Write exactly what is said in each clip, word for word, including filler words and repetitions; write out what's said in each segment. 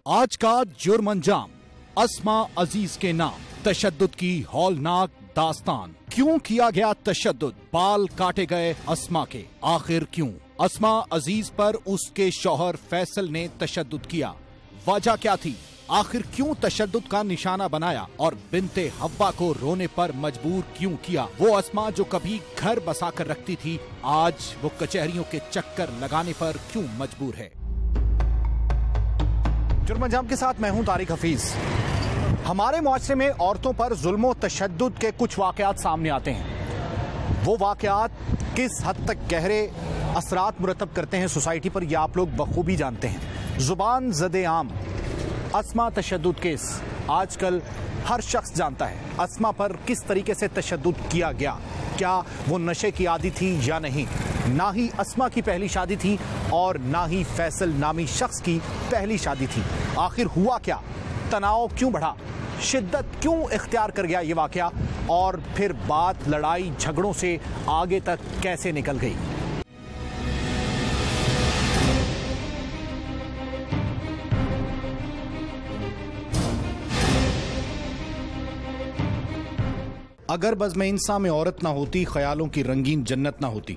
आज का जुर्म अंजाम, अस्मा अजीज के नाम, तशद्दुद की हौलनाक दास्तान। क्यों किया गया तशद्दुद? बाल काटे गए अस्मा के, आखिर क्यों? अस्मा अजीज पर उसके शौहर फैसल ने तशद्दुद किया, वजह क्या थी? आखिर क्यों तशद्दुद का निशाना बनाया और बिनते हव्वा को रोने पर मजबूर क्यों किया? वो अस्मा जो कभी घर बसा कर रखती थी, आज वो कचहरियों के चक्कर लगाने पर क्यों मजबूर है? जुर्म अंजाम के साथ मैं हूं तारिक हफीज। हमारे मुआशरे में औरतों पर जुल्म और तशद्दुद के कुछ वाकयात सामने आते हैं। वो वाकयात किस हद तक गहरे असरात मुरतब करते हैं सोसाइटी पर, यह आप लोग बखूबी जानते हैं। जुबान ज़दे आम अस्मा तशद्दुद केस आजकल हर शख्स जानता है। अस्मा पर किस तरीके से तशद्दुद किया गया, क्या वो नशे की आदी थी या नहीं? ना ही अस्मा की पहली शादी थी और ना ही फैसल नामी शख्स की पहली शादी थी। आखिर हुआ क्या? तनाव क्यों बढ़ा? शिद्दत क्यों इख्तियार कर गया ये वाकया? और फिर बात लड़ाई झगड़ों से आगे तक कैसे निकल गई? अगर बज़्म इंसान में औरत ना होती, ख्यालों की रंगीन जन्नत ना होती।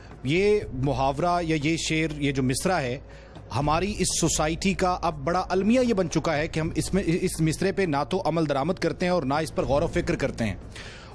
ये मुहावरा या ये शेर, ये जो मिसरा है, हमारी इस सोसाइटी का अब बड़ा अलमिया ये बन चुका है कि हम इसमें इस मिसरे पे ना तो अमल दरामद करते हैं और ना इस पर गौर व फिक्र करते हैं।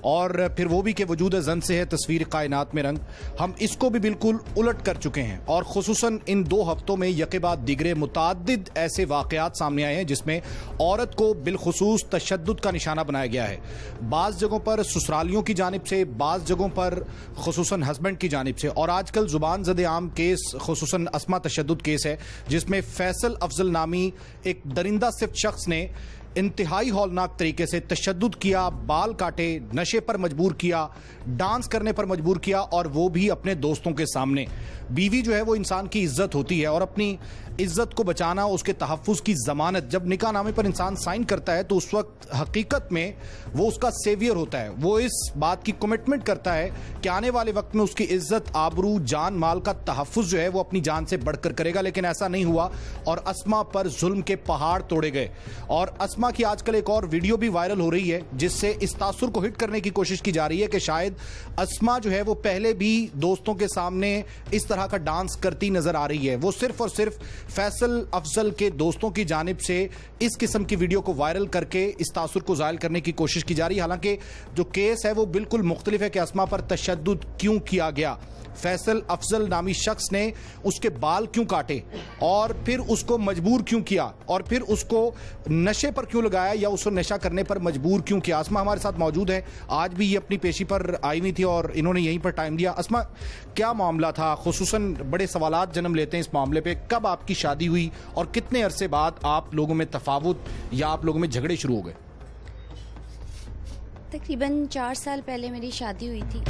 और फिर वो भी कि वजूद जन से है तस्वीर कायनात में रंग, हम इसको भी बिल्कुल उलट कर चुके हैं। और खुसूसन इन दो हफ्तों में यके बाद दिगरे मुताद्दिद ऐसे वाकयात सामने आए हैं जिसमें औरत को बिलखुसूस तशद्दुद का निशाना बनाया गया है। बाज़ जगहों पर ससुरालियों की जानिब से, बाज़ जगहों पर खुसूसन हस्बैंड की जानिब से। और आजकल जुबान ज़दे आम केस खुसूसन अस्मा तशद्दुद केस है जिसमें फैसल अफजल नामी एक दरिंदा सिर्फ शख्स ने इंतहाई हौलनाक तरीके से तशद्दुद किया, बाल काटे, नशे पर मजबूर किया, डांस करने पर मजबूर किया, और वो भी अपने दोस्तों के सामने। बीवी जो है वो इंसान की इज्जत होती है और अपनी इज्जत को बचाना, उसके तहफ़्फ़ुज़ की ज़मानत, जब निकाह नामे पर इंसान साइन करता है तो उस वक्त हकीकत में वो उसका सेवियर होता है। वो इस बात की कमिटमेंट करता है कि आने वाले वक्त में उसकी इज्जत, आबरू, जान माल का तहफ़्फ़ुज़ जो है वो अपनी जान से बढ़कर करेगा। लेकिन ऐसा नहीं हुआ और अस्मा पर जुल्म के पहाड़ तोड़े गए। और अस्मा की आजकल एक और वीडियो भी वायरल हो रही है जिससे इस तासुर को हिट करने की कोशिश की जा रही है कि शायद अस्मा जो है वो पहले भी दोस्तों के सामने इस तरह का डांस करती नजर आ रही है। वो सिर्फ और सिर्फ फैसल अफजल के दोस्तों की जानिब से इस किस्म की वीडियो को वायरल करके इस तासुर को ज़ायल करने की कोशिश की जा रही है। हालांकि जो केस है वो बिल्कुल मुख्तलिफ है कि अस्मा पर तशद्दुद क्यों किया गया, फैसल अफजल नामी शख्स ने उसके बाल क्यों काटे और फिर उसको मजबूर क्यों किया और फिर उसको नशे पर क्यों लगाया या उसको नशा करने पर मजबूर क्यों किया। अस्मा हमारे साथ मौजूद है, आज भी ये अपनी पेशी पर आई हुई थी और इन्होंने यहीं पर टाइम दिया। अस्मा, क्या मामला था? खुसूसन बड़े सवालात जन्म लेते हैं इस मामले पे। कब आपकी शादी हुई और कितने अरसे बाद आप लोगों में तफावुत या आप लोगों में झगड़े शुरू हो गए? तकरीबन चार साल पहले मेरी शादी हुई थी।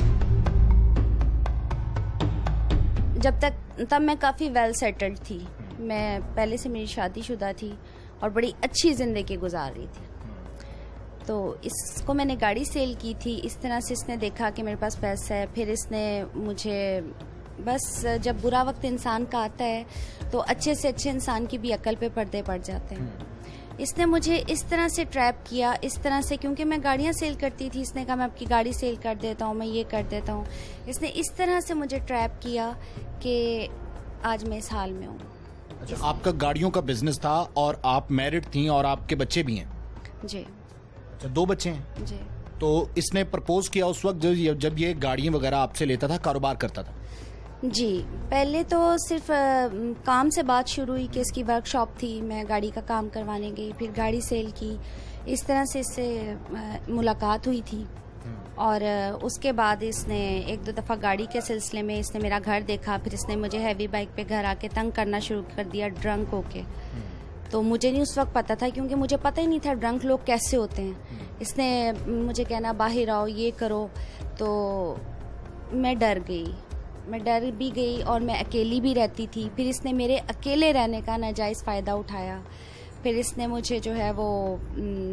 जब तक तब मैं काफ़ी वेल सेटल्ड थी। मैं पहले से मेरी शादीशुदा थी और बड़ी अच्छी ज़िंदगी गुजार रही थी। तो इसको मैंने गाड़ी सेल की थी। इस तरह से इसने देखा कि मेरे पास पैसा है, फिर इसने मुझे, बस जब बुरा वक्त इंसान का आता है तो अच्छे से अच्छे इंसान की भी अकल पे पर्दे पड़ जाते हैं। इसने मुझे इस तरह से ट्रैप किया, इस तरह से, क्योंकि मैं गाड़ियाँ सेल करती थी। इसने कहा मैं आपकी गाड़ी सेल कर देता हूँ, मैं ये कर देता हूँ। इसने इस तरह से मुझे ट्रैप किया कि आज मैं इस हाल में हूँ। अच्छा, आपका गाड़ियों का बिजनेस था और आप मैरिड थी और आपके बच्चे भी हैं? जी। अच्छा, दो बच्चे हैं? जी। तो इसने प्रपोज किया उस वक्त जब जब ये गाड़ियाँ वगैरह आपसे लेता था, कारोबार करता था? जी, पहले तो सिर्फ आ, काम से बात शुरू हुई कि इसकी वर्कशॉप थी, मैं गाड़ी का काम करवाने गई, फिर गाड़ी सेल की। इस तरह से इससे मुलाकात हुई थी। और आ, उसके बाद इसने एक दो दफ़ा गाड़ी के सिलसिले में इसने मेरा घर देखा, फिर इसने मुझे हैवी बाइक पे घर आके तंग करना शुरू कर दिया, ड्रंक होके। तो मुझे नहीं उस वक्त पता था, क्योंकि मुझे पता ही नहीं था ड्रंक लोग कैसे होते हैं। इसने मुझे कहना बाहर आओ, ये करो, तो मैं डर गई। मैं डर भी गई और मैं अकेली भी रहती थी। फिर इसने मेरे अकेले रहने का नाजायज़ फ़ायदा उठाया। फिर इसने मुझे जो है वो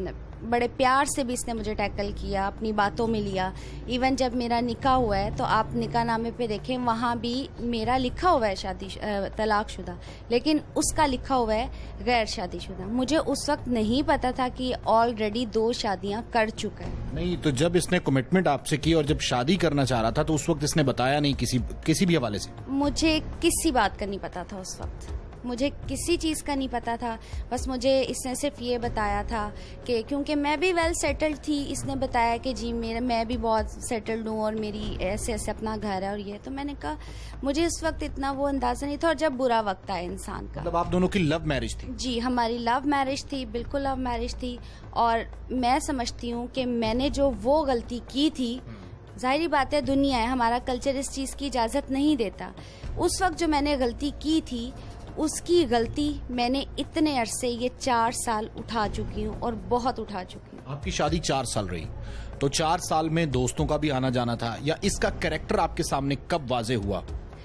बड़े प्यार से भी इसने मुझे टैकल किया, अपनी बातों में लिया। इवन जब मेरा निकाह हुआ है तो आप निकाह नामे पे देखें, वहाँ भी मेरा लिखा हुआ है शादी तलाकशुदा, लेकिन उसका लिखा हुआ है गैर शादीशुदा। मुझे उस वक्त नहीं पता था कि ऑलरेडी दो शादियाँ कर चुका है। नहीं तो जब इसने कमिटमेंट आपसे की और जब शादी करना चाह रहा था तो उस वक्त इसने बताया नहीं किसी किसी भी हवाले से? मुझे किसी बात का नहीं पता था उस वक्त, मुझे किसी चीज़ का नहीं पता था। बस मुझे इसने सिर्फ ये बताया था कि क्योंकि मैं भी वेल सेटल्ड थी, इसने बताया कि जी मेरा मैं भी बहुत सेटल्ड हूँ और मेरी ऐसे ऐसे अपना घर है और ये, तो मैंने कहा मुझे इस वक्त इतना वो अंदाज़ा नहीं था। और जब बुरा वक्त आया इंसान का। मतलब आप दोनों की लव मैरिज थी? जी, हमारी लव मैरिज थी, बिल्कुल लव मैरिज थी। और मैं समझती हूँ कि मैंने जो वो गलती की थी, जाहिर बात है दुनिया है, हमारा कल्चर इस चीज़ की इजाज़त नहीं देता। उस वक्त जो मैंने गलती की थी, उसकी गलती मैंने इतने अरसे, ये चार साल उठा चुकी हूँ और बहुत उठा चुकी हूँ। आपकी शादी चार साल रही, तो चार साल में दोस्तों का भी आना जाना था, या इसका कैरेक्टर आपके सामने कब वाजे हुआ?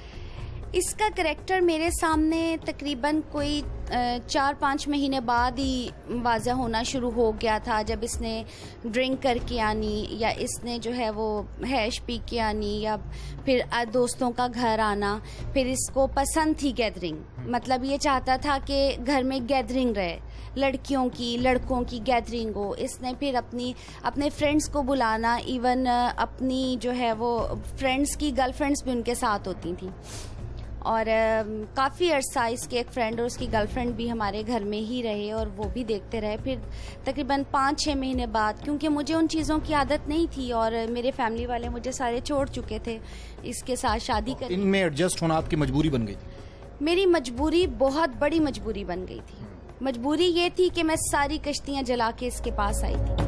इसका करैक्टर मेरे सामने तकरीबन कोई चार पाँच महीने बाद ही वाज़ह होना शुरू हो गया था, जब इसने ड्रिंक करके आनी या इसने जो है वो हैश पी के आनी या फिर दोस्तों का घर आना। फिर इसको पसंद थी गैदरिंग, मतलब ये चाहता था कि घर में गैदरिंग रहे, लड़कियों की लड़कों की गैदरिंग हो। इसने फिर अपनी अपने फ्रेंड्स को बुलाना, इवन अपनी जो है वो फ्रेंड्स की गर्लफ्रेंड्स भी उनके साथ होती थी। और काफ़ी अरसा इसके एक फ्रेंड और उसकी गर्लफ्रेंड भी हमारे घर में ही रहे और वो भी देखते रहे। फिर तकरीबन पाँच छः महीने बाद, क्योंकि मुझे उन चीज़ों की आदत नहीं थी और मेरे फैमिली वाले मुझे सारे छोड़ चुके थे इसके साथ शादी कर, इनमें एडजस्ट होना आपकी मजबूरी बन गई थी? मेरी मजबूरी बहुत बड़ी मजबूरी बन गई थी। मजबूरी ये थी कि मैं सारी कश्तियाँ जला के इसके पास आई थी,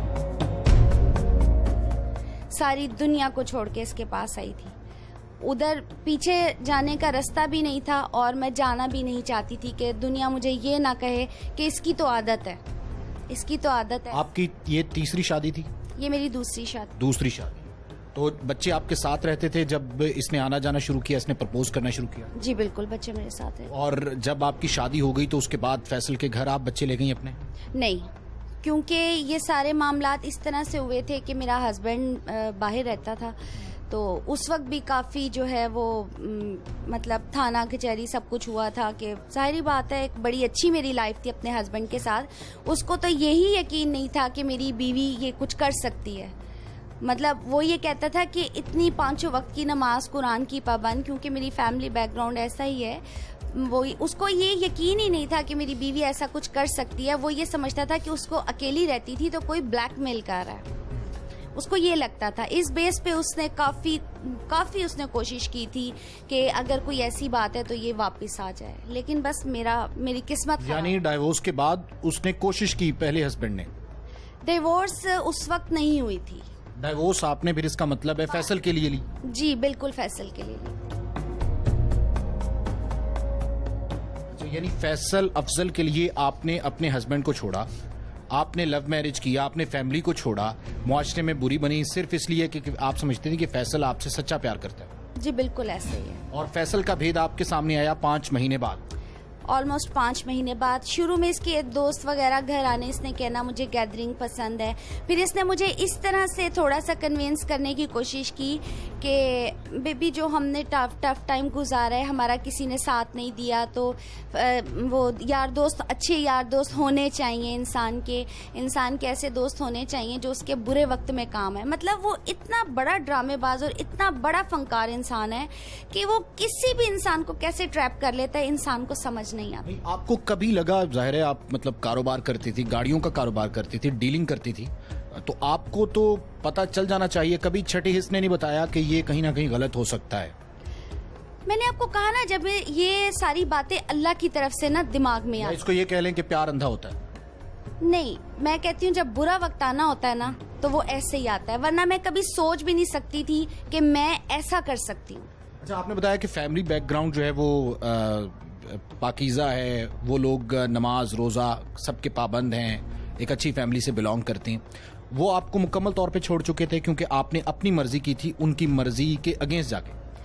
सारी दुनिया को छोड़ के इसके पास आई थी। उधर पीछे जाने का रास्ता भी नहीं था और मैं जाना भी नहीं चाहती थी कि दुनिया मुझे ये ना कहे कि इसकी तो आदत है, इसकी तो आदत है। आपकी ये तीसरी शादी थी? ये मेरी दूसरी शादी। दूसरी शादी। तो बच्चे आपके साथ रहते थे जब इसने आना जाना शुरू किया, इसने प्रपोज करना शुरू किया? जी बिल्कुल, बच्चे मेरे साथ हैं। और जब आपकी शादी हो गई तो उसके बाद फैसल के घर आप बच्चे ले गई अपने? नहीं, क्योंकि ये सारे मामलात इस तरह से हुए थे कि मेरा हस्बैंड बाहर रहता था, तो उस वक्त भी काफ़ी जो है वो म, मतलब थाना कचहरी सब कुछ हुआ था कि जाहिर बात है एक बड़ी अच्छी मेरी लाइफ थी अपने हस्बैंड के साथ। उसको तो यही यकीन नहीं था कि मेरी बीवी ये कुछ कर सकती है। मतलब वो ये कहता था कि इतनी पाँचों वक्त की नमाज, कुरान की पाबंद, क्योंकि मेरी फैमिली बैकग्राउंड ऐसा ही है, वो उसको ये यकीन ही नहीं था कि मेरी बीवी ऐसा कुछ कर सकती है। वो ये समझता था कि उसको अकेली रहती थी तो कोई ब्लैकमेल कर रहा है, उसको ये लगता था। इस बेस पे उसने काफ़ी काफ़ी उसने कोशिश की थी कि अगर कोई ऐसी बात है तो ये वापस आ जाए, लेकिन बस मेरा मेरी किस्मत। यानी डाइवोर्स के बाद उसने कोशिश की पहले हस्बैंड ने? डिवोर्स उस वक्त नहीं हुई थी। डाइवोर्स आपने फिर इसका मतलब है फैसल के लिए ली? जी बिल्कुल, फैसल के लिए ली। यानी फैसल अफजल के लिए आपने अपने हस्बैंड को छोड़ा, आपने लव मैरिज किया, आपने फैमिली को छोड़ा, मुआशरे में बुरी बनी सिर्फ इसलिए कि आप समझते थे कि फैसल आपसे सच्चा प्यार करता है? जी बिल्कुल ऐसे ही है। और फैसल का भेद आपके सामने आया पाँच महीने बाद? ऑलमोस्ट पाँच महीने बाद। शुरू में इसके दोस्त वगैरह घर आने, इसने कहना मुझे गैदरिंग पसंद है। फिर इसने मुझे इस तरह से थोड़ा सा कन्विंस करने की कोशिश की कि बेबी जो हमने टफ टफ टाइम गुजारा है, हमारा किसी ने साथ नहीं दिया, तो वो यार दोस्त, अच्छे यार दोस्त होने चाहिए इंसान के। इंसान के ऐसे दोस्त होने चाहिए जो उसके बुरे वक्त में काम है। मतलब वो इतना बड़ा ड्रामेबाज और इतना बड़ा फंकार इंसान है कि वो किसी भी इंसान को कैसे ट्रैप कर लेता है, इंसान को समझ नहीं आती। आपको कभी लगा, जाहिर है आप मतलब कारोबार करती थी, गाड़ियों का कारोबार करती थी, डीलिंग करती थी, तो आपको तो पता चल जाना चाहिए, कभी छठी हिस्स ने नहीं बताया कि ये कहीं ना कहीं गलत हो सकता है? मैंने आपको कहा ना, जब ये सारी बातें अल्लाह की तरफ से ना दिमाग में आ, इसको ये कह लें कि प्यार अंधा होता है? नहीं, मैं कहती हूँ जब बुरा वक्त आना होता है ना तो वो ऐसे ही आता है, वरना मैं कभी सोच भी नहीं सकती थी कि मैं ऐसा कर सकती हूँ। अच्छा, आपने बताया कि फैमिली बैकग्राउंड जो है वो आ, पाकीज़ा है, वो लोग नमाज रोज़ा सबके पाबंद हैं, एक अच्छी फैमिली से बिलोंग करते हैं। वो आपको मुकम्मल तौर पे छोड़ चुके थे क्योंकि आपने अपनी मर्जी की थी, उनकी मर्जी के अगेंस्ट जाके?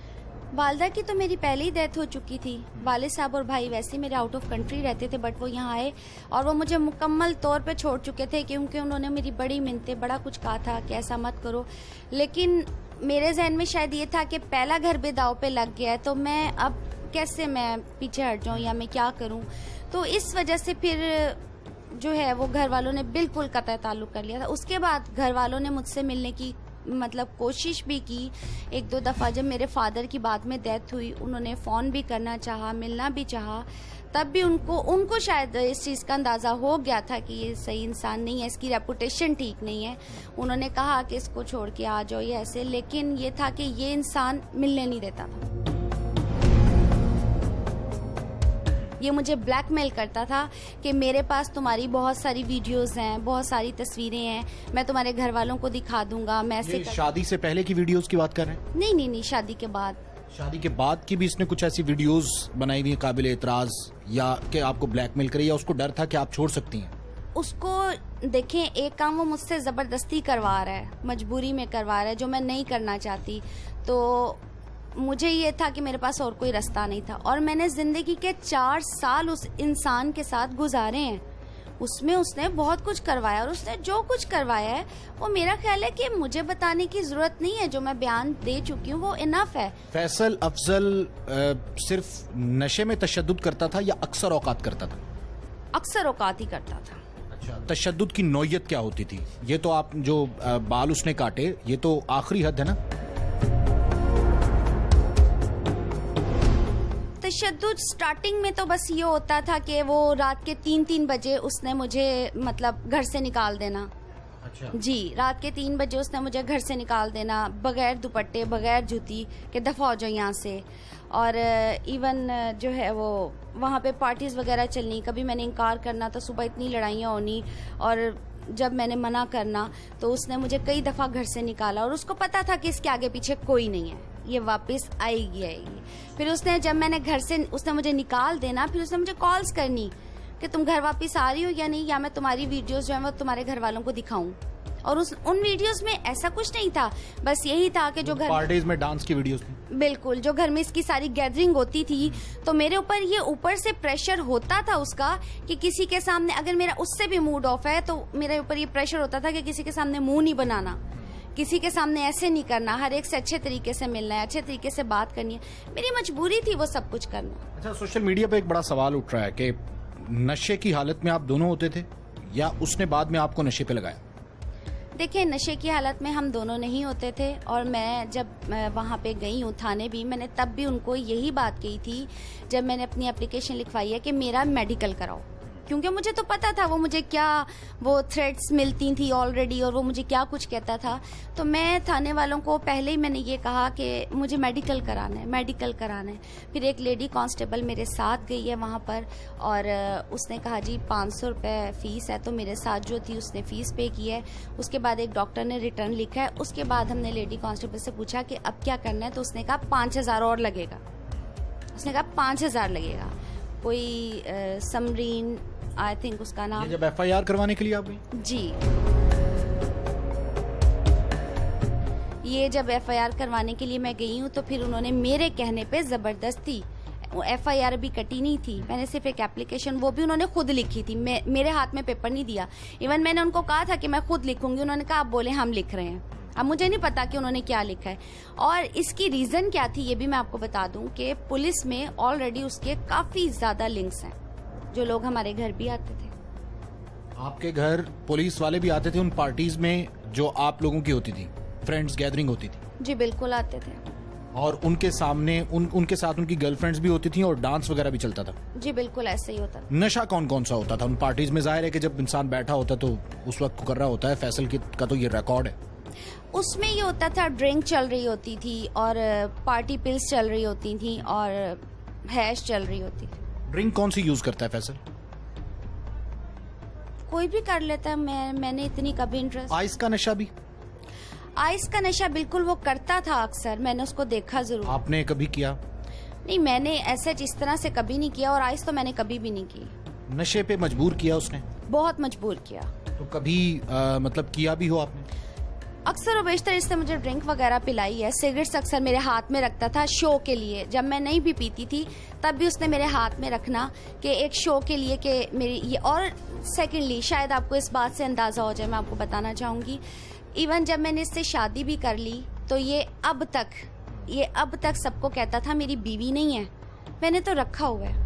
वालदा की तो मेरी पहले ही डेथ हो चुकी थी। वालिद साहब और भाई वैसे ही मेरे आउट ऑफ कंट्री रहते थे, बट वो यहाँ आए और वो मुझे मुकम्मल तौर पे छोड़ चुके थे, क्योंकि उन्होंने मेरी बड़ी मिन्नतें, बड़ा कुछ कहा था कि ऐसा मत करो। लेकिन मेरे जहन में शायद ये था कि पहला घर भी दाव पे लग गया है, तो मैं अब कैसे मैं पीछे हट जाऊँ या मैं क्या करूँ। तो इस वजह से फिर जो है वो घर वालों ने बिल्कुल कतई ताल्लुक कर लिया था। उसके बाद घर वालों ने मुझसे मिलने की मतलब कोशिश भी की एक दो दफ़ा। जब मेरे फादर की बाद में डेथ हुई, उन्होंने फ़ोन भी करना चाहा, मिलना भी चाहा, तब भी उनको उनको शायद इस चीज़ का अंदाज़ा हो गया था कि ये सही इंसान नहीं है, इसकी रेपुटेशन ठीक नहीं है। उन्होंने कहा कि इसको छोड़ के आ जाओ या ऐसे, लेकिन ये था कि ये इंसान मिलने नहीं देता था। ये मुझे ब्लैकमेल करता था कि मेरे पास तुम्हारी बहुत सारी वीडियोस हैं, बहुत सारी तस्वीरें हैं, मैं तुम्हारे घर वालों को दिखा दूंगा। मैं ऐसे कर... शादी से पहले की वीडियोस की बात कर रहे हैं? नहीं नहीं नहीं, शादी के बाद। शादी के बाद की भी इसने कुछ ऐसी वीडियोस बनाई हुई काबिल एतराज, या कि आपको ब्लैकमेल करे, या उसको डर था कि आप छोड़ सकती हैं? उसको देखें, एक काम वो मुझसे ज़बरदस्ती करवा रहा है, मजबूरी में करवा रहा है, जो मैं नहीं करना चाहती। तो मुझे ये था कि मेरे पास और कोई रास्ता नहीं था, और मैंने ज़िंदगी के चार साल उस इंसान के साथ गुजारे हैं। उसमें उसने बहुत कुछ करवाया, और उसने जो कुछ करवाया है वो मेरा ख्याल है कि मुझे बताने की ज़रूरत नहीं है। जो मैं बयान दे चुकी हूँ वो इनफ है। फैसल अफजल सिर्फ नशे में तशद्दुद करता था या अक्सर औकात करता था? अक्सर औकात ही करता था। अच्छा, तशद्दुद की नौयत क्या होती थी? ये तो आप जो बाल उसने काटे, ये तो आखिरी हद है ना? तशद्दुद स्टार्टिंग में तो बस ये होता था कि वो रात के तीन तीन बजे उसने मुझे मतलब घर से निकाल देना। अच्छा। जी, रात के तीन बजे उसने मुझे घर से निकाल देना, बगैर दुपट्टे, बगैर जूती के दफ़ा हो जाओ यहाँ से। और इवन जो है वो वहाँ पे पार्टीज़ वगैरह चलनी, कभी मैंने इनकार करना तो सुबह इतनी लड़ाइयाँ होनी, और जब मैंने मना करना तो उसने मुझे कई दफ़ा घर से निकाला। और उसको पता था कि इसके आगे पीछे कोई नहीं है, ये वापस आएगी आएगी। फिर उसने जब मैंने घर से उसने मुझे निकाल देना, फिर उसने मुझे कॉल्स करनी कि तुम घर वापस आ रही हो या नहीं, या मैं तुम्हारी वीडियोस जो है वो तुम्हारे घर वालों को दिखाऊं। और उस उन वीडियोस में ऐसा कुछ नहीं था, बस यही था कि जो घर पार्टीज में डांस की वीडियोस में, बिल्कुल, जो घर में इसकी सारी गैदरिंग होती थी, तो मेरे ऊपर ये ऊपर से प्रेशर होता था उसका कि किसी के सामने, अगर मेरा उससे भी मूड ऑफ है तो मेरे ऊपर ये प्रेशर होता था कि किसी के सामने मुंह नहीं बनाना, किसी के सामने ऐसे नहीं करना, हर एक से अच्छे तरीके से मिलना है, अच्छे तरीके से बात करनी है। मेरी मजबूरी थी वो सब कुछ करना। अच्छा, सोशल मीडिया पे एक बड़ा सवाल उठ रहा है कि नशे की हालत में आप दोनों होते थे या उसने बाद में आपको नशे पे लगाया? देखिए, नशे की हालत में हम दोनों नहीं होते थे, और मैं जब वहाँ पे गई हूँ थाने भी, मैंने तब भी उनको यही बात कही थी जब मैंने अपनी एप्लीकेशन लिखवाई है कि मेरा मेडिकल कराओ, क्योंकि मुझे तो पता था वो मुझे क्या वो थ्रेट्स मिलती थी ऑलरेडी, और वो मुझे क्या कुछ कहता था। तो मैं थाने वालों को पहले ही मैंने ये कहा कि मुझे मेडिकल कराना है, मेडिकल कराना है। फिर एक लेडी कांस्टेबल मेरे साथ गई है वहाँ पर, और उसने कहा जी पाँच सौ रुपये फ़ीस है, तो मेरे साथ जो थी उसने फ़ीस पे की है। उसके बाद एक डॉक्टर ने रिटर्न लिखा है। उसके बाद हमने लेडी कांस्टेबल से पूछा कि अब क्या करना है, तो उसने कहा पाँच हज़ार और लगेगा। उसने कहा पाँच हज़ार लगेगा। कोई समरीन आई थिंक उसका नाम। ये जब एफ आई आर करवाने के लिए आप गई? जी, ये जब एफ आई आर करवाने के लिए मैं गई हूँ, तो फिर उन्होंने मेरे कहने पे जबरदस्ती, वो एफ आई आर भी कटी नहीं थी, मैंने सिर्फ एक एप्लीकेशन, वो भी उन्होंने खुद लिखी थी, मे, मेरे हाथ में पेपर नहीं दिया। इवन मैंने उनको कहा था कि मैं खुद लिखूंगी, उन्होंने कहा आप बोले हम लिख रहे हैं। अब मुझे नहीं पता कि उन्होंने क्या लिखा है, और इसकी रीजन क्या थी ये भी मैं आपको बता दूं कि पुलिस में ऑलरेडी उसके काफी ज्यादा लिंक्स हैं, जो लोग हमारे घर भी आते थे। आपके घर पुलिस वाले भी आते थे उन पार्टीज में जो आप लोगों की होती थी, फ्रेंड्स गैदरिंग होती थी? जी बिल्कुल आते थे। और उनके सामने उन उनके साथ उनकी गर्लफ्रेंड्स भी होती थी और डांस वगैरह भी चलता था? जी बिल्कुल ऐसे ही होता था। नशा कौन कौन सा होता था उन पार्टीज में? जाहिर है कि जब इंसान बैठा होता तो उस वक्त कर रहा होता है, फैसल का तो ये रिकॉर्ड है। उसमें ये होता था, ड्रिंक चल रही होती थी, और पार्टी पिल्स चल रही होती थी, और हैश चल रही होती थी। ड्रिंक कौन सी यूज करता है फैसल? कोई भी कर लेता है, मैं मैंने इतनी कभी इंटरेस्ट। आइस का नशा भी? आइस का नशा बिल्कुल वो करता था अक्सर, मैंने उसको देखा जरूर। आपने कभी किया? नहीं, मैंने ऐसे इस तरह से कभी नहीं किया, और आइस तो मैंने कभी भी नहीं की। नशे पे मजबूर किया उसने? बहुत मजबूर किया। तो कभी आ, मतलब किया भी हो आपने? अक्सर और बेशतर इसने मुझे ड्रिंक वगैरह पिलाई है। सिगरेट्स अक्सर मेरे हाथ में रखता था शो के लिए, जब मैं नहीं भी पीती थी तब भी उसने मेरे हाथ में रखना कि एक शो के लिए कि मेरी ये। और सेकेंडली शायद आपको इस बात से अंदाज़ा हो जाए, मैं आपको बताना चाहूँगी, इवन जब मैंने इससे शादी भी कर ली तो ये अब तक ये अब तक सबको कहता था मेरी बीवी नहीं है, मैंने तो रखा हुआ है।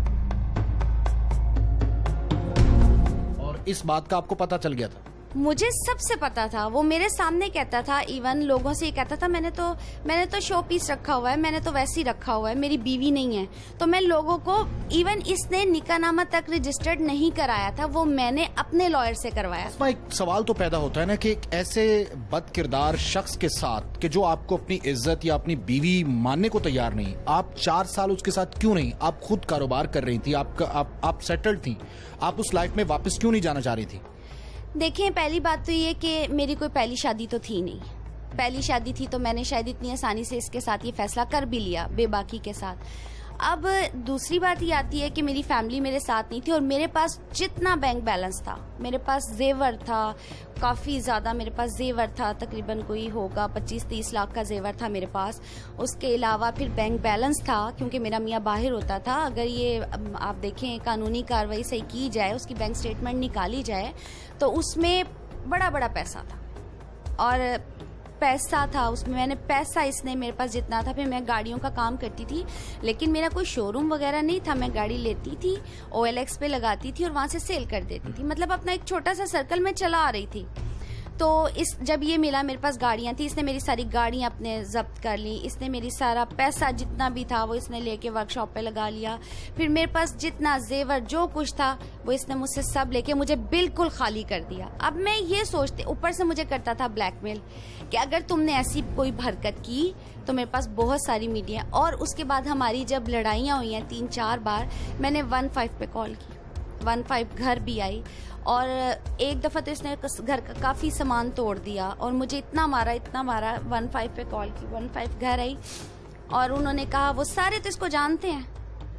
और इस बात का आपको पता चल गया था? मुझे सबसे पता था, वो मेरे सामने कहता था, इवन लोगों से ये कहता था मैंने तो मैंने तो शो पीस रखा हुआ है, मैंने तो वैसे ही रखा हुआ है, मेरी बीवी नहीं है। तो मैं लोगों को, इवन इसने निकाहनामा तक रजिस्टर्ड नहीं कराया था, वो मैंने अपने लॉयर से करवाया। इसमें एक सवाल तो पैदा होता है ना कि एक ऐसे बदकिरदार शख्स के साथ कि जो आपको अपनी इज्जत या अपनी बीवी मानने को तैयार नहीं, आप चार साल उसके साथ क्यों नहीं? आप खुद कारोबार कर रही थी, आप आप, आप सेटल्ड थी, आप उस लाइफ में वापस क्यों नहीं जाना चाह रही थी? देखें, पहली बात तो ये कि मेरी कोई पहली शादी तो थी नहीं। पहली शादी थी तो मैंने शायद इतनी आसानी से इसके साथ ये फैसला कर भी लिया बेबाकी के साथ। अब दूसरी बात ये आती है कि मेरी फैमिली मेरे साथ नहीं थी और मेरे पास जितना बैंक बैलेंस था, मेरे पास जेवर था, काफ़ी ज़्यादा मेरे पास जेवर था, तकरीबन कोई होगा पच्चीस तीस लाख का जेवर था मेरे पास। उसके अलावा फिर बैंक बैलेंस था, क्योंकि मेरा मियाँ बाहर होता था। अगर ये आप देखें कानूनी कार्रवाई सही की जाए, उसकी बैंक स्टेटमेंट निकाली जाए तो उसमें बड़ा बड़ा पैसा था और पैसा था उसमें, मैंने पैसा इसने मेरे पास जितना था। फिर मैं गाड़ियों का काम करती थी, लेकिन मेरा कोई शोरूम वगैरह नहीं था। मैं गाड़ी लेती थी, ओ एल एक्स पे लगाती थी और वहां से सेल कर देती थी। मतलब अपना एक छोटा सा सर्कल में चला आ रही थी। तो इस जब ये मिला, मेरे पास गाड़ियां थी, इसने मेरी सारी गाड़ियां अपने जब्त कर ली। इसने मेरी सारा पैसा जितना भी था वो इसने लेके वर्कशॉप पे लगा लिया। फिर मेरे पास जितना जेवर जो कुछ था वो इसने मुझसे सब लेके मुझे बिल्कुल खाली कर दिया। अब मैं ये सोचती, ऊपर से मुझे करता था ब्लैकमेल कि अगर तुमने ऐसी कोई हरकत की तो मेरे पास बहुत सारी मीडिया। और उसके बाद हमारी जब लड़ाइयाँ हुई हैं तीन चार बार, मैंने वन फाइव पे कॉल की, वन फाइव घर भी आई और एक दफ़ा तो इसने घर का काफ़ी सामान तोड़ दिया और मुझे इतना मारा इतना मारा। वन फाइव पे कॉल की, वन फाइव घर आई और उन्होंने कहा वो सारे तो इसको जानते हैं,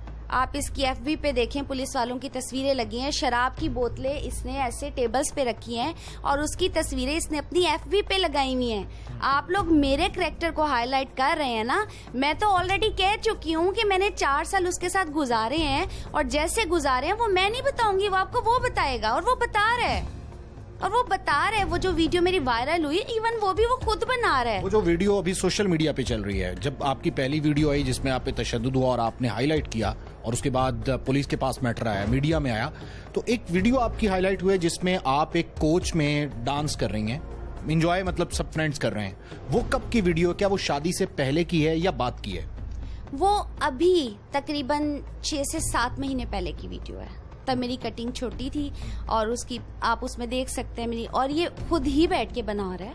आप इसकी एफ बी पे देखें, पुलिस वालों की तस्वीरें लगी हैं, शराब की बोतलें इसने ऐसे टेबल्स पे रखी हैं और उसकी तस्वीरें इसने अपनी एफ बी पे लगाई हुई हैं। आप लोग मेरे करैक्टर को हाईलाइट कर रहे हैं ना, मैं तो ऑलरेडी कह चुकी हूँ कि मैंने चार साल उसके साथ गुजारे हैं और जैसे गुजारे हैं वो मैं नहीं बताऊंगी, वो आपको वो बताएगा। और वो बता रहा है और वो बता रहा है वो जो वीडियो मेरी वायरल हुई, इवन वो भी वो खुद बना रहा है। वो जो वीडियो अभी सोशल मीडिया पे चल रही है, जब आपकी पहली वीडियो आई जिसमें आप पे तशद्दुद हुआ और आपने हाईलाइट किया और उसके बाद पुलिस के पास मैटर आया, मीडिया में आया, तो एक वीडियो आपकी हाईलाइट हुई है जिसमें आप एक कोच में डांस कर रही हैं, एंजॉय मतलब सब फ्रेंड्स कर रहे हैं। वो कब की वीडियो? क्या वो शादी से पहले की है या बाद की है? वो अभी तकरीबन छह से सात महीने पहले की वीडियो है। तब मेरी कटिंग छोटी थी और उसकी आप उसमें देख सकते हैं मेरी, और ये खुद ही बैठ के बना रहा है,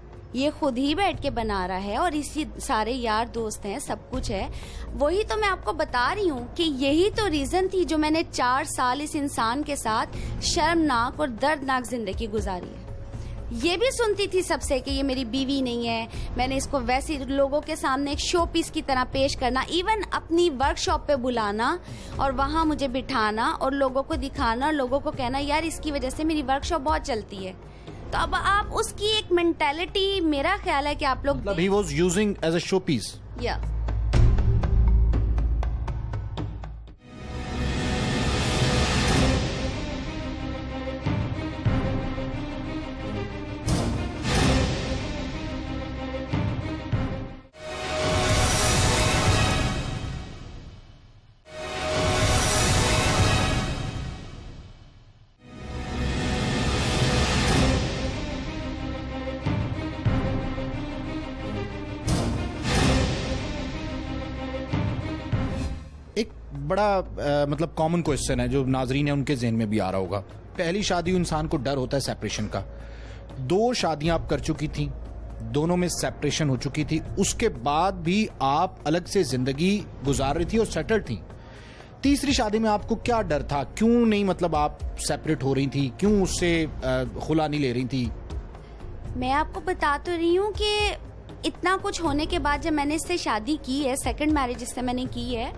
ये खुद ही बैठ के बना रहा है और इसी सारे यार दोस्त हैं, सब कुछ है। वही तो मैं आपको बता रही हूँ कि यही तो रीजन थी जो मैंने चार साल इस इंसान के साथ शर्मनाक और दर्दनाक जिंदगी गुजारी है। ये भी सुनती थी सबसे कि ये मेरी बीवी नहीं है, मैंने इसको वैसे लोगों के सामने एक शो पीस की तरह पेश करना, इवन अपनी वर्कशॉप पे बुलाना और वहां मुझे बिठाना और लोगों को दिखाना और लोगों को कहना यार इसकी वजह से मेरी वर्कशॉप बहुत चलती है। तो अब आप उसकी एक मेंटालिटी, मेरा ख्याल है कि आप लोग मतलब he was using as a showpiece. या एक बड़ा आ, मतलब कॉमन क्वेश्चन है जो नाजरीन है उनके जहन में भी आ रहा होगा। पहली शादी इंसान को डर होता है सेपरेशन का, दो शादियां आप कर चुकी थी, दोनों में सेपरेशन हो चुकी थी, उसके बाद भी आप अलग से जिंदगी गुजार रही थी और सेटल थी। तीसरी शादी में आपको क्या डर था? क्यों नहीं मतलब आप सेपरेट हो रही थी, क्यों उससे खुला नहीं ले रही थी? मैं आपको बता तो रही हूँ कि इतना कुछ होने के बाद जब मैंने इससे शादी की है, सेकंड मैरिज इससे मैंने की है,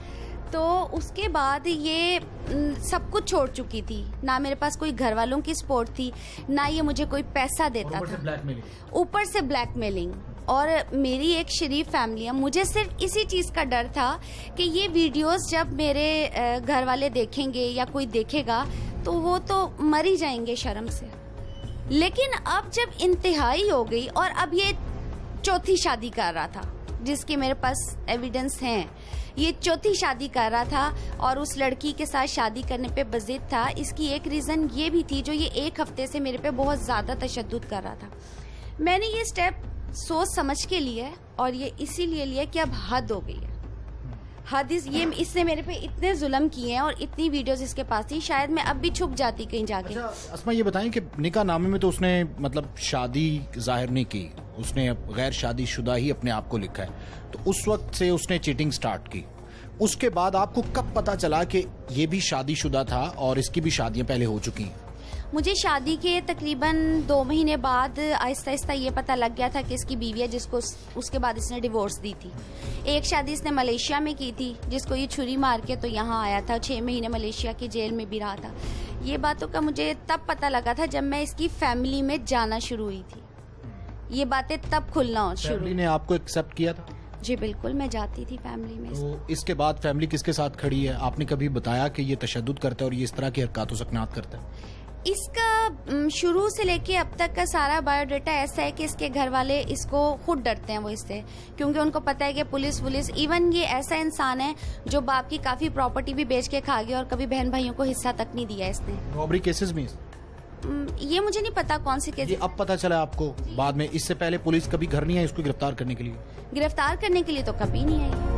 तो उसके बाद ये न, सब कुछ छोड़ चुकी थी। ना मेरे पास कोई घर वालों की सपोर्ट थी, ना ये मुझे कोई पैसा देता था, ऊपर से ब्लैकमेलिंग। और मेरी एक शरीफ फैमिली है, मुझे सिर्फ इसी चीज़ का डर था कि ये वीडियोस जब मेरे घर वाले देखेंगे या कोई देखेगा तो वो तो मर ही जाएंगे शर्म से। लेकिन अब जब इंतहाई हो गई और अब ये चौथी शादी कर रहा था, जिसके मेरे पास एविडेंस हैं, ये चौथी शादी कर रहा था और उस लड़की के साथ शादी करने पे बज़िद था। इसकी एक रीज़न ये भी थी जो ये एक हफ्ते से मेरे पे बहुत ज़्यादा तशद्दुद कर रहा था। मैंने ये स्टेप सोच समझ के लिया और ये इसीलिए लिया कि अब हद हो गई है। हद इस ये इसने मेरे पे इतने जुल्म किए हैं और इतनी वीडियोस इसके पास थी, शायद मैं अब भी छुप जाती कहीं जाके। अच्छा अस्मा, ये बताएं कि निकाह नामे में तो उसने मतलब शादी जाहिर नहीं की, उसने गैर शादीशुदा ही अपने आप को लिखा है, तो उस वक्त से उसने चीटिंग स्टार्ट की। उसके बाद आपको कब पता चला कि ये भी शादीशुदा था और इसकी भी शादियां पहले हो चुकी हैं? मुझे शादी के तकरीबन दो महीने बाद आहिस्ता आहिस्ता ये पता लग गया था कि इसकी बीवी है, जिसको उसके बाद इसने डिवोर्स दी थी। एक शादी इसने मलेशिया में की थी, जिसको ये छुरी मार के तो यहाँ आया था, छः महीने मलेशिया की जेल में भी रहा था। ये बातों का मुझे तब पता लगा था जब मैं इसकी फैमिली में जाना शुरू हुई थी। ये बातें तब खुलना शुरू। फैमिली ने आपको एक्सेप्ट किया था? जी बिल्कुल, मैं जाती थी फैमिली में। तो इसके बाद फैमिली किसके साथ खड़ी है? आपने कभी बताया कि ये तशद्दुद करता है और ये इस तरह की हरकत सकनात करता है? इसका शुरू से लेके अब तक का सारा बायोडाटा ऐसा है कि इसके घर वाले इसको खुद डरते हैं वो इससे, क्योंकि उनको पता है कि पुलिस पुलिस इवन ये ऐसा इंसान है जो बाप की काफी प्रॉपर्टी भी बेच के खा गया और कभी बहन भाइयों को हिस्सा तक नहीं दिया इसने। रॉबरी केसेस में ये मुझे नहीं पता कौन से केस। अब पता चला आपको बाद में? इससे पहले पुलिस कभी घर नहीं आई इसको गिरफ्तार करने के लिए? गिरफ्तार करने के लिए तो कभी नहीं आई।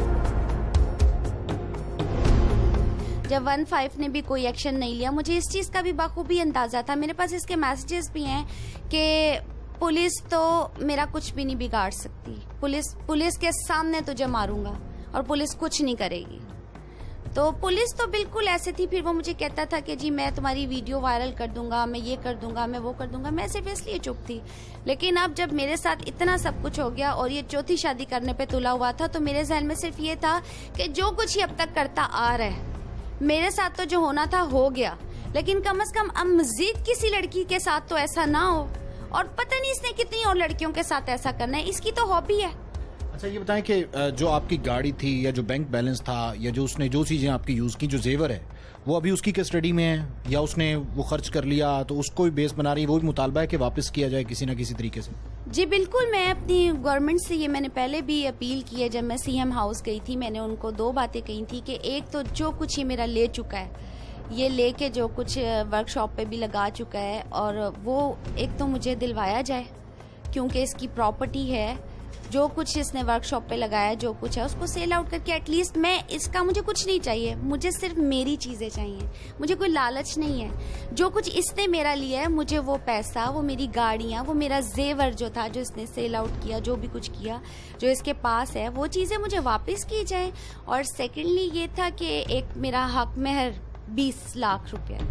जब वन फाइव ने भी कोई एक्शन नहीं लिया, मुझे इस चीज का भी बखूबी अंदाजा था। मेरे पास इसके मैसेजेस भी हैं कि पुलिस तो मेरा कुछ भी नहीं बिगाड़ सकती, पुलिस पुलिस के सामने तुझे मारूंगा और पुलिस कुछ नहीं करेगी। तो पुलिस तो बिल्कुल ऐसे थी। फिर वो मुझे कहता था कि जी मैं तुम्हारी वीडियो वायरल कर दूंगा, मैं ये कर दूंगा, मैं वो कर दूंगा। मैं सिर्फ इसलिए चुप थी। लेकिन अब जब मेरे साथ इतना सब कुछ हो गया और ये चौथी शादी करने पे तुला हुआ था, तो मेरे जहन में सिर्फ ये था कि जो कुछ ये अब तक करता आ रहा है, मेरे साथ तो जो होना था हो गया, लेकिन कम से कम अब मजीद किसी लड़की के साथ तो ऐसा ना हो। और पता नहीं इसने कितनी और लड़कियों के साथ ऐसा करना है, इसकी तो हॉबी है। अच्छा ये बताएं कि जो आपकी गाड़ी थी या जो बैंक बैलेंस था या जो उसने जो चीजें आपकी यूज की, जो जेवर है, वो अभी उसकी कस्टडी में है या उसने वो खर्च कर लिया, तो उसको भी बेस बना रही है, वो भी मुतालबा है कि वापस किया जाए किसी ना किसी तरीके से? जी बिल्कुल, मैं अपनी गवर्नमेंट से ये मैंने पहले भी अपील की है। जब मैं सीएम हाउस गई थी, मैंने उनको दो बातें कही थी कि एक तो जो कुछ ये मेरा ले चुका है, ये लेके जो कुछ वर्कशॉप पे भी लगा चुका है, और वो एक तो मुझे दिलवाया जाए, क्योंकि इसकी प्रॉपर्टी है। जो कुछ इसने वर्कशॉप पे लगाया, जो कुछ है, उसको सेल आउट करके एटलीस्ट मैं इसका, मुझे कुछ नहीं चाहिए, मुझे सिर्फ मेरी चीजें चाहिए, मुझे कोई लालच नहीं है। जो कुछ इसने मेरा लिया है, मुझे वो पैसा, वो मेरी गाड़ियां, वो मेरा जेवर जो था, जो इसने सेल आउट किया, जो भी कुछ किया, जो इसके पास है, वो चीजें मुझे वापस की जाए। और सेकेंडली ये था कि एक मेरा हक मेहर बीस लाख रुपया।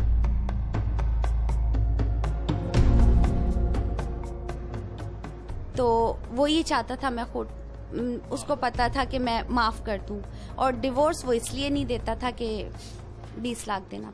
तो वो ये चाहता था, मैं खुद, उसको पता था कि मैं माफ कर दूं, और डिवोर्स वो इसलिए नहीं देता था कि बीस लाख देना।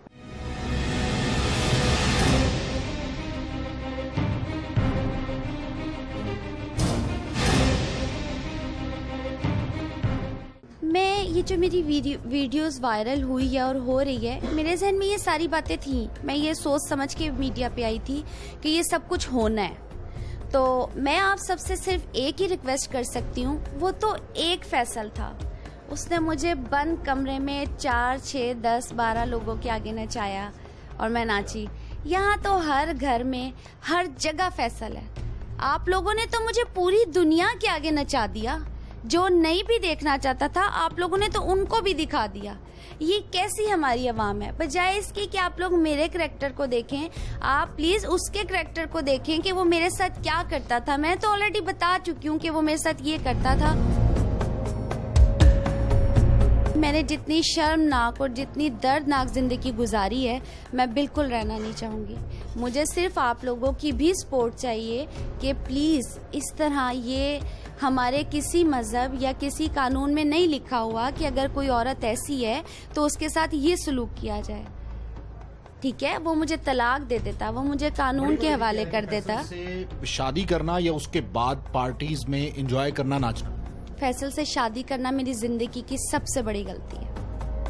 मैं ये जो मेरी वीडियो वीडियोस वायरल हुई है और हो रही है, मेरे जहन में ये सारी बातें थी। मैं ये सोच समझ के मीडिया पे आई थी कि ये सब कुछ होना है। तो मैं आप सबसे सिर्फ एक ही रिक्वेस्ट कर सकती हूँ, वो तो एक फैसल था, उसने मुझे बंद कमरे में चार छः दस बारह लोगों के आगे नचाया और मैं नाची। यहाँ तो हर घर में हर जगह फैसल है। आप लोगों ने तो मुझे पूरी दुनिया के आगे नचा दिया। जो नहीं भी देखना चाहता था, आप लोगों ने तो उनको भी दिखा दिया। ये कैसी हमारी आवाम है? बजाय इसके कि आप लोग मेरे करैक्टर को देखें, आप प्लीज उसके करैक्टर को देखें कि वो मेरे साथ क्या करता था। मैं तो ऑलरेडी बता चुकी हूँ कि वो मेरे साथ ये करता था। मैंने जितनी शर्मनाक और जितनी दर्दनाक ज़िंदगी गुजारी है, मैं बिल्कुल रहना नहीं चाहूँगी। मुझे सिर्फ आप लोगों की भी सपोर्ट चाहिए कि प्लीज़ इस तरह, ये हमारे किसी मज़हब या किसी कानून में नहीं लिखा हुआ कि अगर कोई औरत ऐसी है तो उसके साथ ये सलूक किया जाए। ठीक है, वो मुझे तलाक दे देता, वो मुझे कानून के हवाले कर देता। से शादी करना या उसके बाद पार्टीज में एंजॉय करना, नाचना। फैसल से शादी करना मेरी जिंदगी की सबसे बड़ी गलती है।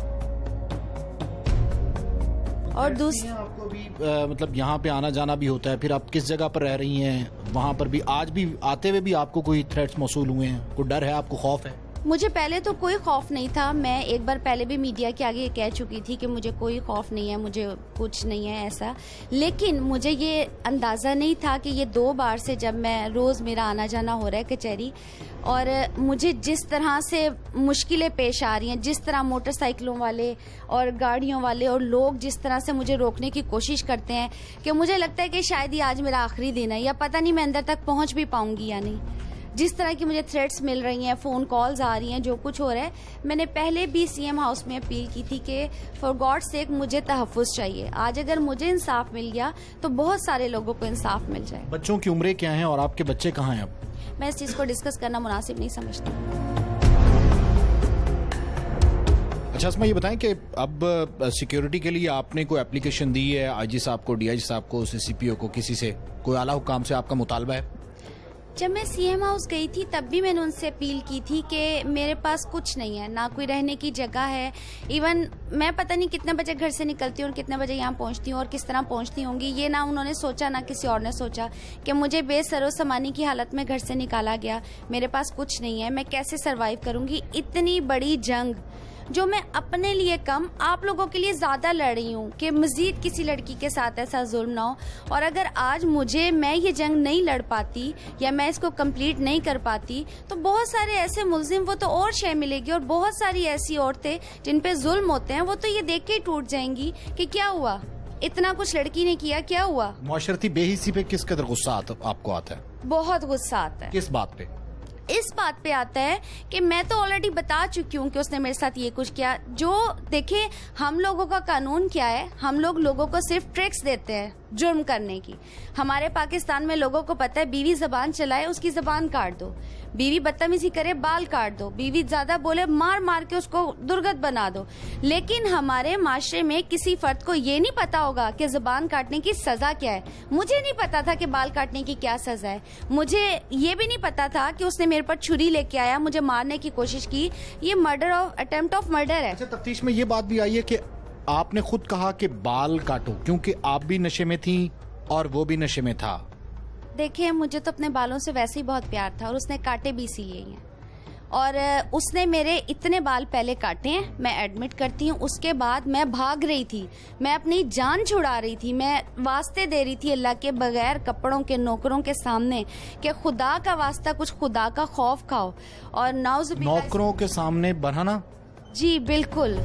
और दूसरी, आपको भी आ, मतलब यहाँ पे आना जाना भी होता है, फिर आप किस जगह पर रह रही हैं, वहाँ पर भी आज भी आते हुए भी आपको कोई थ्रेट्स मौसूल हुए हैं? कोई डर है आपको, खौफ है? मुझे पहले तो कोई खौफ नहीं था। मैं एक बार पहले भी मीडिया के आगे कह चुकी थी कि मुझे कोई खौफ नहीं है, मुझे कुछ नहीं है ऐसा। लेकिन मुझे ये अंदाज़ा नहीं था कि ये दो बार से जब मैं रोज़ मेरा आना जाना हो रहा है कचहरी, और मुझे जिस तरह से मुश्किलें पेश आ रही हैं, जिस तरह मोटरसाइकिलों वाले और गाड़ियों वाले और लोग जिस तरह से मुझे रोकने की कोशिश करते हैं, कि मुझे लगता है कि शायद ये आज मेरा आखिरी दिन है, या पता नहीं मैं अंदर तक पहुँच भी पाऊँगी या नहीं। जिस तरह की मुझे थ्रेट्स मिल रही हैं, फ़ोन कॉल्स आ रही हैं, जो कुछ हो रहा है, मैंने पहले भी सीएम हाउस में अपील की थी कि फॉर गॉड सेक मुझे तहफ़्फ़ुज़ चाहिए। आज अगर मुझे इंसाफ मिल गया तो बहुत सारे लोगों को इंसाफ मिल जाए। बच्चों की उम्रें क्या हैं और आपके बच्चे कहाँ हैं अब? मैं इस चीज़ को डिस्कस करना मुनासिब नहीं समझती। अच्छा अस्मा, ये बताएं कि अब सिक्योरिटी के लिए आपने कोई एप्लीकेशन दी है आईजी साहब को, डीआईजी साहब को, सीसीपीओ को, किसी से कोई आला हुकाम से आपका मुतालबा है? जब मैं सीएम हाउस गई थी तब भी मैंने उनसे अपील की थी कि मेरे पास कुछ नहीं है, ना कोई रहने की जगह है। इवन मैं पता नहीं कितने बजे घर से निकलती हूँ और कितने बजे यहाँ पहुँचती हूँ और किस तरह पहुँचती होंगी, ये ना उन्होंने सोचा ना किसी और ने सोचा कि मुझे बेसरो सामानी की हालत में घर से निकाला गया। मेरे पास कुछ नहीं है, मैं कैसे सर्वाइव करूँगी इतनी बड़ी जंग जो मैं अपने लिए कम आप लोगों के लिए ज़्यादा लड़ रही हूँ कि मज़ीद किसी लड़की के साथ ऐसा जुल्म ना हो। और अगर आज मुझे मैं ये जंग नहीं लड़ पाती या मैं इसको कंप्लीट नहीं कर पाती तो बहुत सारे ऐसे मुल्जिम वो तो और शय मिलेगी, और बहुत सारी ऐसी औरतें जिन पे जुल्म होते हैं वो तो ये देख के ही टूट जाएंगी कि क्या हुआ, इतना कुछ लड़की ने किया, क्या हुआ। मुआशरती बेहिसी पे किस कदर गुस्सा आपको आता है? बहुत गुस्सा आता है। किस बात पे? इस बात पे आता है कि मैं तो ऑलरेडी बता चुकी हूँ कि उसने मेरे साथ ये कुछ किया। जो देखिए, हम लोगों का कानून क्या है, हम लोग लोगों को सिर्फ ट्रिक्स देते हैं जुर्म करने की। हमारे पाकिस्तान में लोगों को पता है, बीवी जबान चलाए उसकी जबान काट दो, बीवी बदतमीजी करे बाल काट दो, बीवी ज्यादा बोले मार मार के उसको दुर्गत बना दो। लेकिन हमारे माशरे में किसी फर्द को ये नहीं पता होगा कि जबान काटने की सजा क्या है। मुझे नहीं पता था कि बाल काटने की क्या सजा है, मुझे ये भी नहीं पता था कि उसने मेरे पर छुरी लेके आया, मुझे मारने की कोशिश की। ये murder of attempt of murder है। अच्छा, तफ्तीश में ये बात भी आई है कि आपने खुद कहा कि बाल काटो, क्योंकि आप भी नशे में थी और वो भी नशे में था। देखिए, मुझे तो अपने बालों से वैसे ही बहुत प्यार था और उसने काटे भी इसीलिए हैं। और उसने मेरे इतने बाल पहले काटे हैं, मैं एडमिट करती हूँ। उसके बाद मैं भाग रही थी, मैं अपनी जान छुड़ा रही थी, मैं वास्ते दे रही थी अल्लाह के, बगैर कपड़ों के नौकरों के सामने कि खुदा का वास्ता कुछ खुदा का खौफ खाओ। और नाउज़ नौकरों के सामने बरहना? जी बिल्कुल,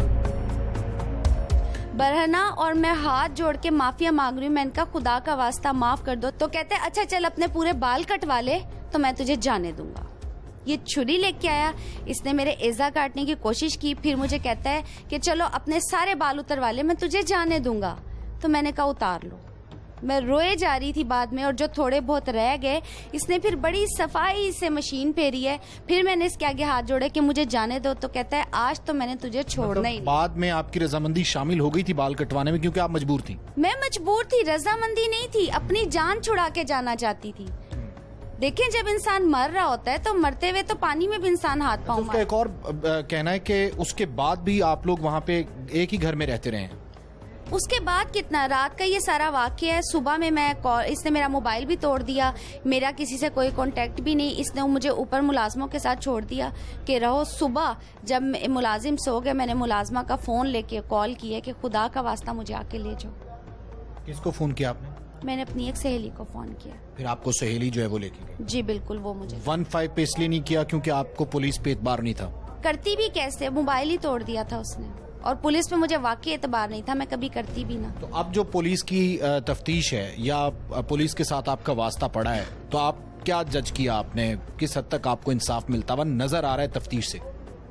बरहना। और मैं हाथ जोड़ के माफिया मांग रही हूँ, मैं इनका खुदा का वास्ता माफ कर दो। तो कहते हैं अच्छा चल अपने पूरे बाल कटवा ले तो मैं तुझे जाने दूंगा। ये छुरी लेके आया, इसने मेरे एजा काटने की कोशिश की, फिर मुझे कहता है कि चलो अपने सारे बाल उतरवा ले मैं तुझे जाने दूंगा। तो मैंने कहा उतार लो। मैं रोए जा रही थी बाद में, और जो थोड़े बहुत रह गए इसने फिर बड़ी सफाई से मशीन फेरी है। फिर मैंने इसके आगे हाथ जोड़े कि मुझे जाने दो, तो कहता है आज तो मैंने तुझे छोड़ना मतलब ही। बाद में आपकी रजामंदी शामिल हो गई थी बाल कटवाने में, क्योंकि आप मजबूर थी? मैं मजबूर थी, रजामंदी नहीं थी, अपनी जान छुड़ा के जाना चाहती थी। देखें, जब इंसान मर रहा होता है तो मरते हुए तो पानी में भी इंसान हाथ पाँव मारता है। एक और कहना है कि उसके बाद भी आप लोग वहाँ पे एक ही घर में रहते रहे? उसके बाद कितना, रात का ये सारा वाक़या है। सुबह में मैं कॉल, इसने मेरा मोबाइल भी तोड़ दिया, मेरा किसी से कोई कांटेक्ट भी नहीं। इसने मुझे ऊपर मुलाजमों के साथ छोड़ दिया कि रहो। सुबह जब मुलाजिम सो गए, मैंने मुलाजमा का फ़ोन लेके कॉल किया कि खुदा का वास्ता मुझे आके ले जाओ। किसको फ़ोन किया आपने? मैंने अपनी एक सहेली को फ़ोन किया। फिर आपको सहेली जो है वो लेके गई? जी बिल्कुल, वो मुझे वन फाइव पे इसलिए नहीं किया क्योंकि आपको पुलिस पे एतबार नहीं था? करती भी कैसे, मोबाइल ही तोड़ दिया था उसने, और पुलिस पे मुझे वाकई एतबार नहीं था, मैं कभी करती भी ना। तो अब जो पुलिस की तफ्तीश है या पुलिस के साथ आपका वास्ता पड़ा है, तो आप क्या जज किया आपने, किस हद तक आपको इंसाफ मिलता हुआ नजर आ रहा है तफ्तीश से?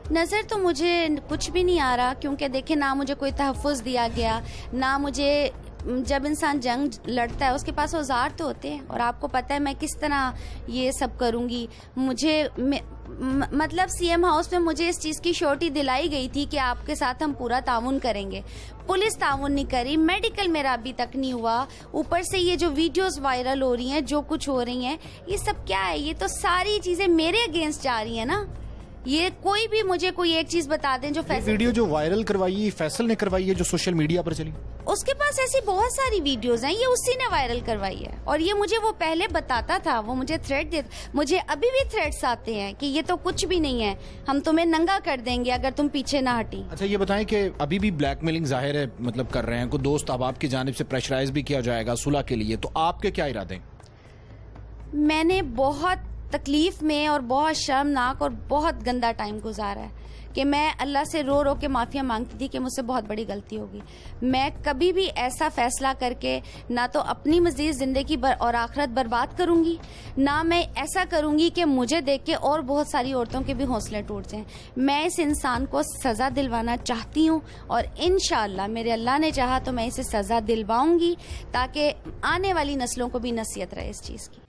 नज़र तो मुझे कुछ भी नहीं आ रहा, क्योंकि देखिए ना मुझे कोई तहफ़्फ़ुज़ दिया गया, ना मुझे, जब इंसान जंग लड़ता है उसके पास औजार तो होते हैं, और आपको पता है मैं किस तरह ये सब करूँगी। मुझे म, मतलब सीएम हाउस में मुझे इस चीज़ की श्योरिटी दिलाई गई थी कि आपके साथ हम पूरा ताउन करेंगे। पुलिस ताउन नहीं करी, मेडिकल मेरा अभी तक नहीं हुआ, ऊपर से ये जो वीडियोस वायरल हो रही हैं, जो कुछ हो रही हैं, ये सब क्या है? ये तो सारी चीज़ें मेरे अगेंस्ट जा रही हैं ना। ये कोई भी मुझे कोई एक चीज बता दें जो फैसल, वीडियो जो वायरल करवाई है फैसल ने करवाई है, जो सोशल मीडिया पर चली, उसके पास ऐसी बहुत सारी वीडियोस हैं, ये उसी ने वायरल करवाई है। और ये मुझे वो पहले बताता था, वो मुझे थ्रेट दे, मुझे अभी भी थ्रेट्स आते हैं कि ये तो कुछ भी नहीं है, हम तुम्हें नंगा कर देंगे अगर तुम पीछे ना हटी। अच्छा ये बताएं कि अभी भी ब्लैकमेलिंग जाहिर है मतलब कर रहे हैं, को दोस्त अहबाब की जानिब से प्रेशराइज भी किया जाएगा सुलह के लिए, तो आपके क्या इरादे? मैंने बहुत तकलीफ में और बहुत शर्मनाक और बहुत गंदा टाइम गुजारा है कि मैं अल्लाह से रो रो के माफिया मांगती थी कि मुझसे बहुत बड़ी गलती होगी। मैं कभी भी ऐसा फैसला करके ना तो अपनी मजीद जिंदगी बर और आखिरत बर्बाद करूंगी, ना मैं ऐसा करूंगी कि मुझे देख के और बहुत सारी औरतों के भी हौसले टूट जाएं। मैं इस इंसान को सजा दिलवाना चाहती हूँ और इंशाअल्लाह मेरे अल्लाह ने चाहा तो मैं इसे सजा दिलवाऊंगी, ताकि आने वाली नस्लों को भी नसीहत रहे इस चीज की।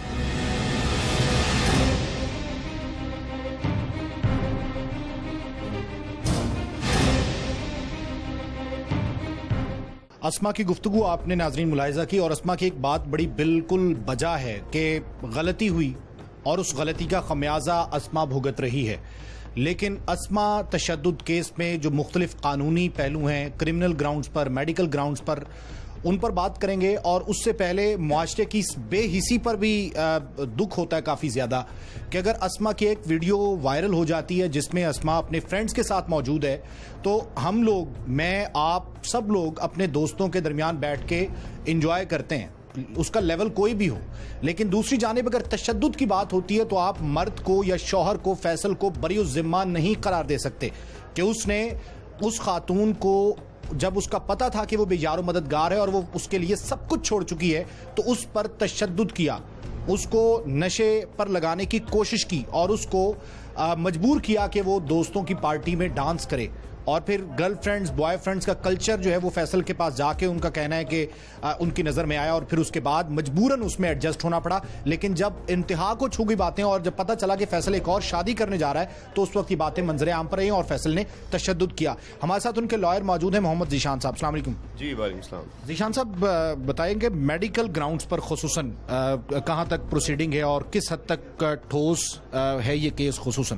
अस्मा की गुफ्तगू आपने नाजरीन मुलाहिजा की, और अस्मा की एक बात बड़ी बिल्कुल बजा है कि गलती हुई और उस गलती का खमियाजा अस्मा भुगत रही है। लेकिन अस्मा तशद्दुद केस में जो मुख्तलिफ कानूनी पहलू हैं, क्रिमिनल ग्राउंड्स पर, मेडिकल ग्राउंड्स पर, उन पर बात करेंगे। और उससे पहले मुआशरे की इस बेहिसी पर भी दुख होता है काफ़ी ज़्यादा कि अगर अस्मा की एक वीडियो वायरल हो जाती है जिसमें अस्मा अपने फ्रेंड्स के साथ मौजूद है, तो हम लोग, मैं, आप, सब लोग अपने दोस्तों के दरमियान बैठ के इंजॉय करते हैं, उसका लेवल कोई भी हो। लेकिन दूसरी जानिब अगर तशद्दुद की बात होती है तो आप मर्द को या शौहर को, फैसल को बरी ज़िम्मा नहीं करार दे सकते कि उसने उस खातून को, जब उसका पता था कि वो बेयारो मददगार है और वो उसके लिए सब कुछ छोड़ चुकी है, तो उस पर तशद्दुद किया, उसको नशे पर लगाने की कोशिश की और उसको आ, मजबूर किया कि वो दोस्तों की पार्टी में डांस करे। और फिर गर्लफ्रेंड्स, बॉयफ्रेंड्स का कल्चर जो है वो फैसल के पास जाके उनका कहना है कि आ, उनकी नज़र में आया और फिर उसके बाद मजबूरन उसमें एडजस्ट होना पड़ा। लेकिन जब इंतहा को छू गई बातें और जब पता चला कि फैसल एक और शादी करने जा रहा है, तो उस वक्त की बातें मंजरे आम पर रही और फैसल ने तशद्दुद किया। हमारे साथ उनके लॉयर मौजूद हैं, मोहम्मद ज़ीशान साहब। अस्सलाम वालेकुम। जी वालेकुम सलाम। ज़ीशान साहब बताएंगे मेडिकल ग्राउंड्स पर खुसूसन कहाँ तक प्रोसीडिंग है और किस हद तक ठोस है ये केस? खुसूसन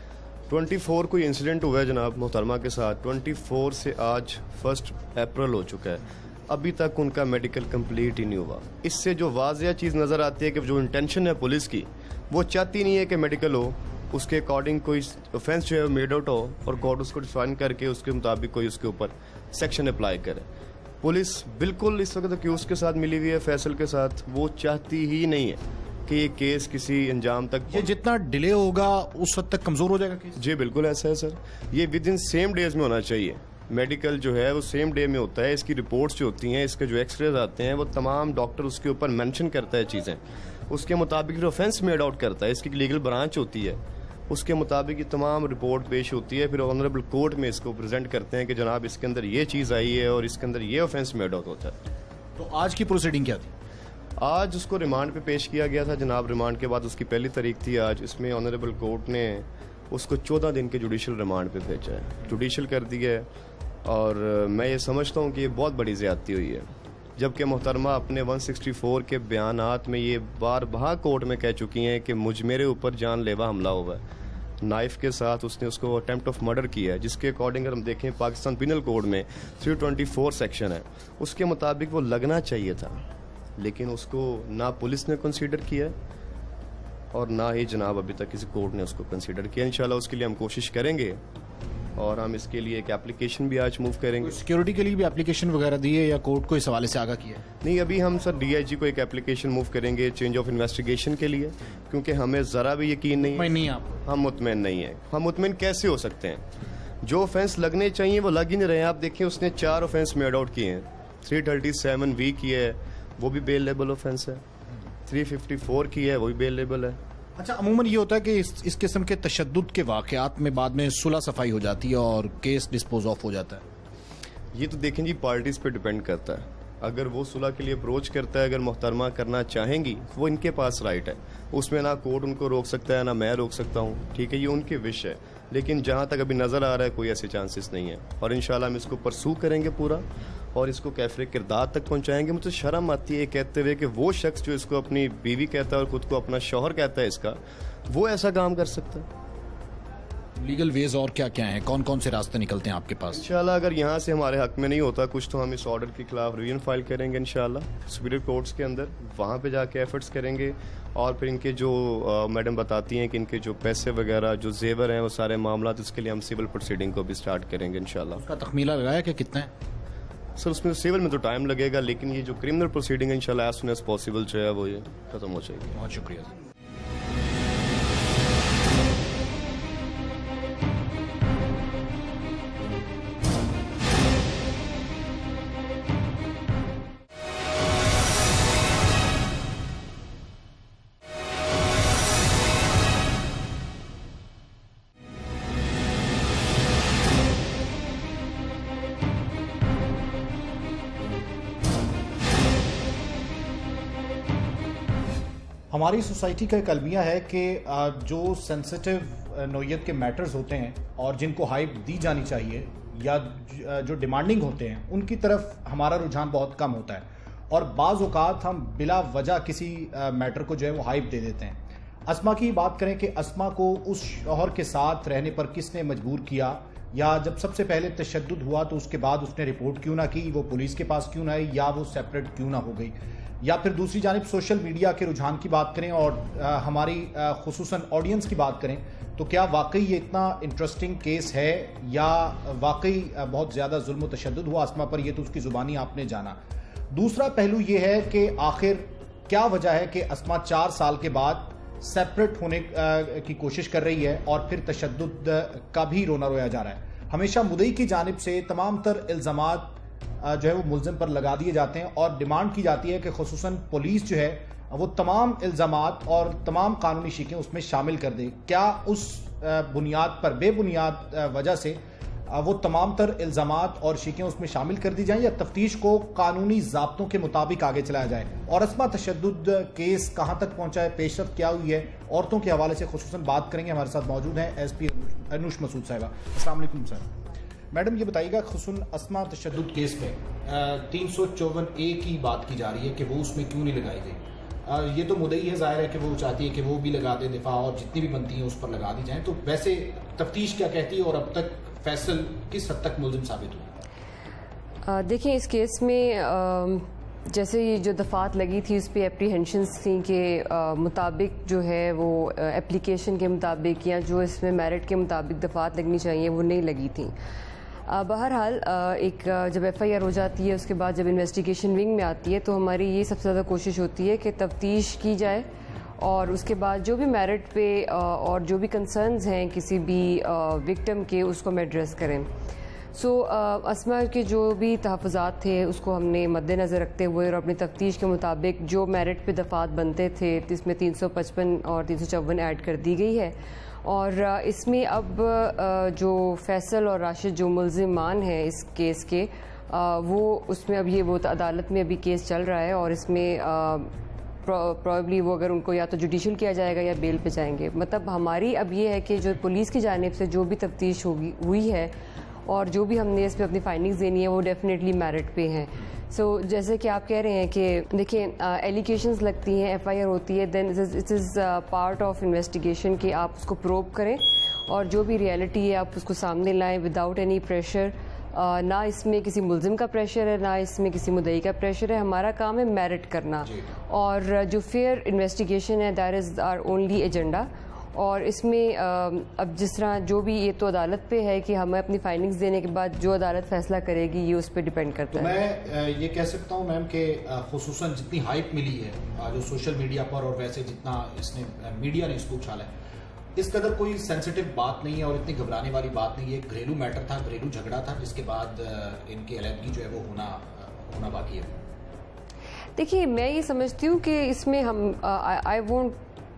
चौबीस को इंसिडेंट हुआ है जनाब मोहतरमा के साथ। चौबीस से आज फर्स्ट अप्रैल हो चुका है, अभी तक उनका मेडिकल कंप्लीट ही नहीं हुआ। इससे जो वाज़िया चीज़ नज़र आती है कि जो इंटेंशन है पुलिस की, वो चाहती नहीं है कि मेडिकल हो, उसके अकॉर्डिंग कोई ऑफेंस जो है मेड आउट हो और कोर्ट उसको डिफाइन करके उसके मुताबिक कोई उसके ऊपर सेक्शन अप्लाई करे। पुलिस बिल्कुल इस वक्त क्यूज के साथ मिली हुई है, फैसल के साथ, वो चाहती ही नहीं है कि ये केस किसी अंजाम तक। ये जितना डिले होगा उस हद तक कमजोर हो जाएगा केस? जी बिल्कुल ऐसा है सर, ये विद इन सेम डेज में होना चाहिए। मेडिकल जो है वो सेम डे में होता है, इसकी रिपोर्ट्स जो होती हैं, इसके जो एक्सरेज आते हैं, वो तमाम डॉक्टर उसके ऊपर मेंशन करता है चीज़ें, उसके मुताबिक जो ऑफेंस मेड आउट करता है, इसकी लीगल ब्रांच होती है, उसके मुताबिक ये तमाम रिपोर्ट पेश होती है। फिर ऑनरेबल कोर्ट में इसको प्रेजेंट करते हैं कि जनाब इसके अंदर ये चीज़ आई है और इसके अंदर ये ऑफेंस मेड आउट होता है। तो आज की प्रोसीडिंग क्या थी? आज उसको रिमांड पे पेश किया गया था जनाब। रिमांड के बाद उसकी पहली तारीख थी आज। इसमें ऑनरेबल कोर्ट ने उसको चौदह दिन के जुडिशल रिमांड पे भेजा है, जुडिशल कर दिया है। और मैं ये समझता हूँ कि ये बहुत बड़ी ज़्यादती हुई है, जबकि मोहतरमा अपने एक सौ चौंसठ के बयानात में ये बार बार कोर्ट में कह चुकी हैं कि मुझ मेरे ऊपर जानलेवा हमला हुआ है, नाइफ के साथ उसने उसको अटेम्प्ट ऑफ मर्डर किया है, जिसके अकॉर्डिंग अगर हम देखें पाकिस्तान पिनल कोड में तीन सौ चौबीस सेक्शन है, उसके मुताबिक वो लगना चाहिए था। लेकिन उसको ना पुलिस ने कंसीडर किया और ना ही जनाब अभी तक किसी कोर्ट ने उसको कंसीडर किया। इंशाल्लाह उसके लिए हम कोशिश करेंगे और हम इसके लिए एक एप्लीकेशन भी आज मूव करेंगे। सिक्योरिटी के लिए भी एप्लीकेशन वगैरह दी है या कोर्ट को इस हवाले से आगाह किया? नहीं, अभी हम सर डीआईजी को एक एप्लीकेशन मूव करेंगे चेंज ऑफ इन्वेस्टिगेशन के लिए, क्योंकि हमें ज़रा भी यकीन नहीं है। नहीं आप हम मुतमईन नहीं है। हम मुतमईन कैसे हो सकते हैं? जो ऑफेंस लगने चाहिए वो लग ही नहीं रहे हैं। आप देखिए उसने चार ऑफेंस मेड आउट किए हैं। थ्री थर्टी सेवन वी की है, वो भी बेल लेबल ऑफेंस है। थ्री फिफ्टी फोर की है, वो भी बेल लेबल है। अच्छा, अमूमन ये होता है कि इस, इस किस्म के तशद्दुद के वाक़यात में बाद में सुलह सफाई हो जाती है और केस डिस्पोज ऑफ हो जाता है। ये तो देखें जी, पार्टीज पे डिपेंड करता है। अगर वो सुलह के लिए अप्रोच करता है, अगर मोहतरमा करना चाहेंगी, वो इनके पास राइट है, उसमें ना कोर्ट उनको रोक सकता है ना मैं रोक सकता हूँ, ठीक है, ये उनके विश है। लेकिन जहाँ तक अभी नज़र आ रहा है कोई ऐसे चांसेस नहीं है, और इंशाल्लाह हम इसको परसू करेंगे पूरा और इसको कैफरे किरदार तक पहुँचाएंगे। मुझे शर्म आती है कहते हुए कि वो शख्स जो इसको अपनी बीवी कहता है और ख़ुद को अपना शौहर कहता है इसका, वो ऐसा काम कर सकता है। लीगल वेज और क्या क्या हैं, कौन कौन से रास्ते निकलते हैं आपके पास? इंशाल्लाह अगर यहाँ से हमारे हक में नहीं होता कुछ, तो हम इस ऑर्डर के खिलाफ रिवीजन फाइल करेंगे इंशाल्लाह सुपीरियर कोर्ट्स के अंदर, वहाँ पे जाके एफर्ट्स करेंगे। और फिर इनके जो मैडम बताती हैं कि इनके जो पैसे वगैरह जो जेवर हैं वो सारे मामला, इसके लिए हम सिविल प्रोसीडिंग को भी स्टार्ट करेंगे इंशाल्लाह। उसका तखमीला लगाया कि कितना है? सर उसमें सिविल में तो टाइम लगेगा, लेकिन ये जो क्रिमिनल प्रोसीडिंग है इंशाल्लाह एज सुन एज पॉसिबल जो है वो ये खत्म हो जाएगी। बहुत शुक्रिया। हमारी सोसाइटी का एक अलमिया है कि जो सेंसिटिव नौयत के मैटर्स होते हैं और जिनको हाइप दी जानी चाहिए या जो डिमांडिंग होते हैं, उनकी तरफ हमारा रुझान बहुत कम होता है और बाज़ औक़ात हम बिला वजह किसी मैटर को जो है वो हाइप दे देते हैं। अस्मा की बात करें कि अस्मा को उस शौहर के साथ रहने पर किसने मजबूर किया, या जब सबसे पहले तशद्दुद हुआ तो उसके बाद उसने रिपोर्ट क्यों ना की, वो पुलिस के पास क्यों ना आई, या वो सेपरेट क्यों ना हो गई। या फिर दूसरी जानिब सोशल मीडिया के रुझान की बात करें और आ, हमारी आ, खुसूसन ऑडियंस की बात करें, तो क्या वाकई ये इतना इंटरेस्टिंग केस है या वाकई बहुत ज़्यादा जुल्म व तशद्दुद हुआ अस्मा पर, ये तो उसकी ज़ुबानी आपने जाना। दूसरा पहलू ये है कि आखिर क्या वजह है कि अस्मा चार साल के बाद सेपरेट होने की कोशिश कर रही है और फिर तशद्दुद का भी रोना रोया जा रहा है। हमेशा मुद्दई की जानिब से तमाम तर इल्ज़ामात जो है वो मुल्ज़िम पर लगा दिए जाते हैं और डिमांड की जाती है कि खुसूसन पुलिस जो है वो तमाम इल्ज़ामात और तमाम कानूनी शिकें उसमें शामिल कर दे। क्या उस बुनियाद पर, बेबुनियाद वजह से वो तमाम तर इल्ज़ामात और शिकें उसमें शामिल कर दी जाएं, या तफ्तीश को कानूनी ज़ाब्तों के मुताबिक आगे चलाया जाए? और अस्मा तशद्दुद केस कहाँ तक पहुँचा है, पेशरफ्त क्या हुई है, औरतों के हवाले से खुसूसन बात करेंगे। हमारे साथ मौजूद हैं एस पी अनुश मसूद साहिबा। अस्सलाम वालेकुम सर। मैडम ये बताइएगा, खुसून अस्मा तशद्दुद केस में तीन सौ चौवन ए की बात की जा रही है कि वो उसमें क्यों नहीं लगाई गई। ये तो मुद्दई है, जाहिर है कि वो चाहती है कि वो भी लगा दे, दिफा और जितनी भी बनती हैं उस पर लगा दी जाए। तो वैसे तफ्तीश क्या कहती है और अब तक फैसल किस हद तक मुल्ज़िम साबित हुआ? देखिए, इस केस में जैसे ये जो दफात लगी थी उस पर एप्रीहेंशंस थी कि मुताबिक जो है वो एप्लीकेशन के मुताबिक या जो इसमें मेरिट के मुताबिक दफात लगनी चाहिए वो नहीं लगी थी। बहरहाल एक जब एफ आई आर हो जाती है, उसके बाद जब इन्वेस्टिगेशन विंग में आती है, तो हमारी ये सबसे ज़्यादा कोशिश होती है कि तफ्तीश की जाए और उसके बाद जो भी मेरिट पे और जो भी कंसर्न्स हैं किसी भी विक्टिम के, उसको हम एड्रेस करें। सो so, अस्मा के जो भी तहफ़्फ़ुज़ात थे उसको हमने मद्देनज़र रखते हुए और अपनी तफ्तीश के मुताबिक जो मेरिट पे दफ़ात बनते थे इसमें तीन सौ पचपन और तीन सौ चौवन ऐड कर दी गई है। और इसमें अब जो फैसल और राशिद जो मुल्ज़िमान हैं इस केस के, वो उसमें अब ये वो अदालत में अभी केस चल रहा है और इसमें प्रॉबली वो अगर उनको या तो जुडिशल किया जाएगा या बेल पे जाएंगे। मतलब हमारी अब ये है कि जो पुलिस की जानिब से जो भी तफ्तीश होगी हुई है और जो भी हमने इस पर अपनी फाइंडिंग्स देनी है वो डेफिनेटली मेरिट पे हैं। सो so, जैसे कि आप कह रहे हैं कि देखिए एलिगेशंस लगती हैं, एफ आई आर होती है, then it is part of investigation कि आप उसको प्रोब करें और जो भी रियलिटी है आप उसको सामने लाएं विदाउट एनी प्रेशर। ना इसमें किसी मुल्ज़िम का प्रेशर है ना इसमें किसी मुद्दई का प्रेशर है। हमारा काम है मेरिट करना और जो फेयर इन्वेस्टिगेशन है that is our only agenda. और इसमें अब जिस तरह जो भी, ये तो अदालत पे है कि हमें अपनी फाइंडिंग्स देने के बाद जो अदालत फैसला करेगी ये उस पर डिपेंड करता तो है। मैं ये कह सकता हूँ मैम कि खुसूसन जितनी हाइप मिली है जो सोशल मीडिया पर और वैसे जितना इसने मीडिया ने इसको उछाला है, इस कदर कोई सेंसिटिव बात नहीं है और इतनी घबराने वाली बात नहीं है। घरेलू मैटर था, घरेलू झगड़ा था, जिसके बाद इनकी अलहदगी जो है वो होना होना बाकी है। देखिए, मैं ये समझती हूँ कि इसमें हम I won't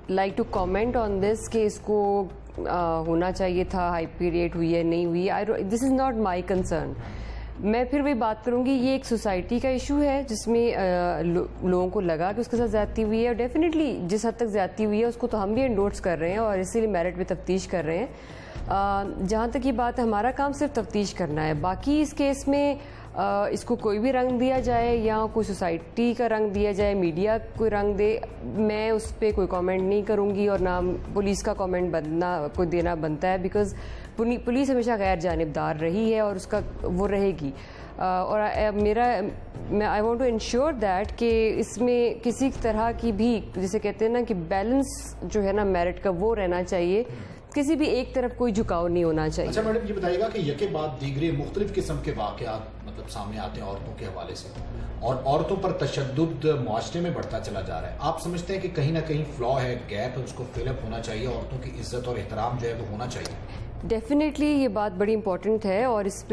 like to comment on this कि इसको uh, होना चाहिए था, हाई पीरियड हुई है नहीं हुई, I this is not my concern. मैं फिर वही बात करूंगी, ये एक सोसाइटी का इशू है जिसमें uh, लो, लोगों को लगा कि उसके साथ ज्यादती हुई है, और डेफिनेटली जिस हद तक ज्यादती हुई है उसको तो हम भी एंडोर्स कर रहे हैं और इसीलिए मेरिट पे तफ्तीश कर रहे हैं। uh, जहाँ तक ये बात है, हमारा काम सिर्फ तफ्तीश करना है। बाकी इस केस में Uh, इसको कोई भी रंग दिया जाए या कोई सोसाइटी का रंग दिया जाए, मीडिया कोई रंग दे, मैं उस पर कोई कमेंट नहीं करूँगी और ना पुलिस का कमेंट बनना कोई देना बनता है, बिकॉज पुलिस हमेशा गैर जानिबदार रही है और उसका वो रहेगी। uh, और uh, मेरा मैं I want to ensure that कि इसमें किसी तरह की भी, जैसे कहते हैं ना कि बैलेंस जो है ना मेरिट का, वो रहना चाहिए, किसी भी एक तरफ कोई झुकाव नहीं होना चाहिए। अच्छा मैडम, ये बताइएगा कि यके बाद दीगरे मुख्तलिफ किस्म के वाक़यात मतलब सामने आते हैं औरतों के हवाले से, और औरतों पर तशद्दुद मुआशरे में बढ़ता चला जा रहा है। आप समझते हैं कि कहीं ना कहीं फ्लॉ है, गैप है, उसको फिलअप होना चाहिए, औरतों की इज्जत और एहतराम जो है वो होना चाहिए? डेफिनेटली ये बात बड़ी इंपॉर्टेंट है, और इस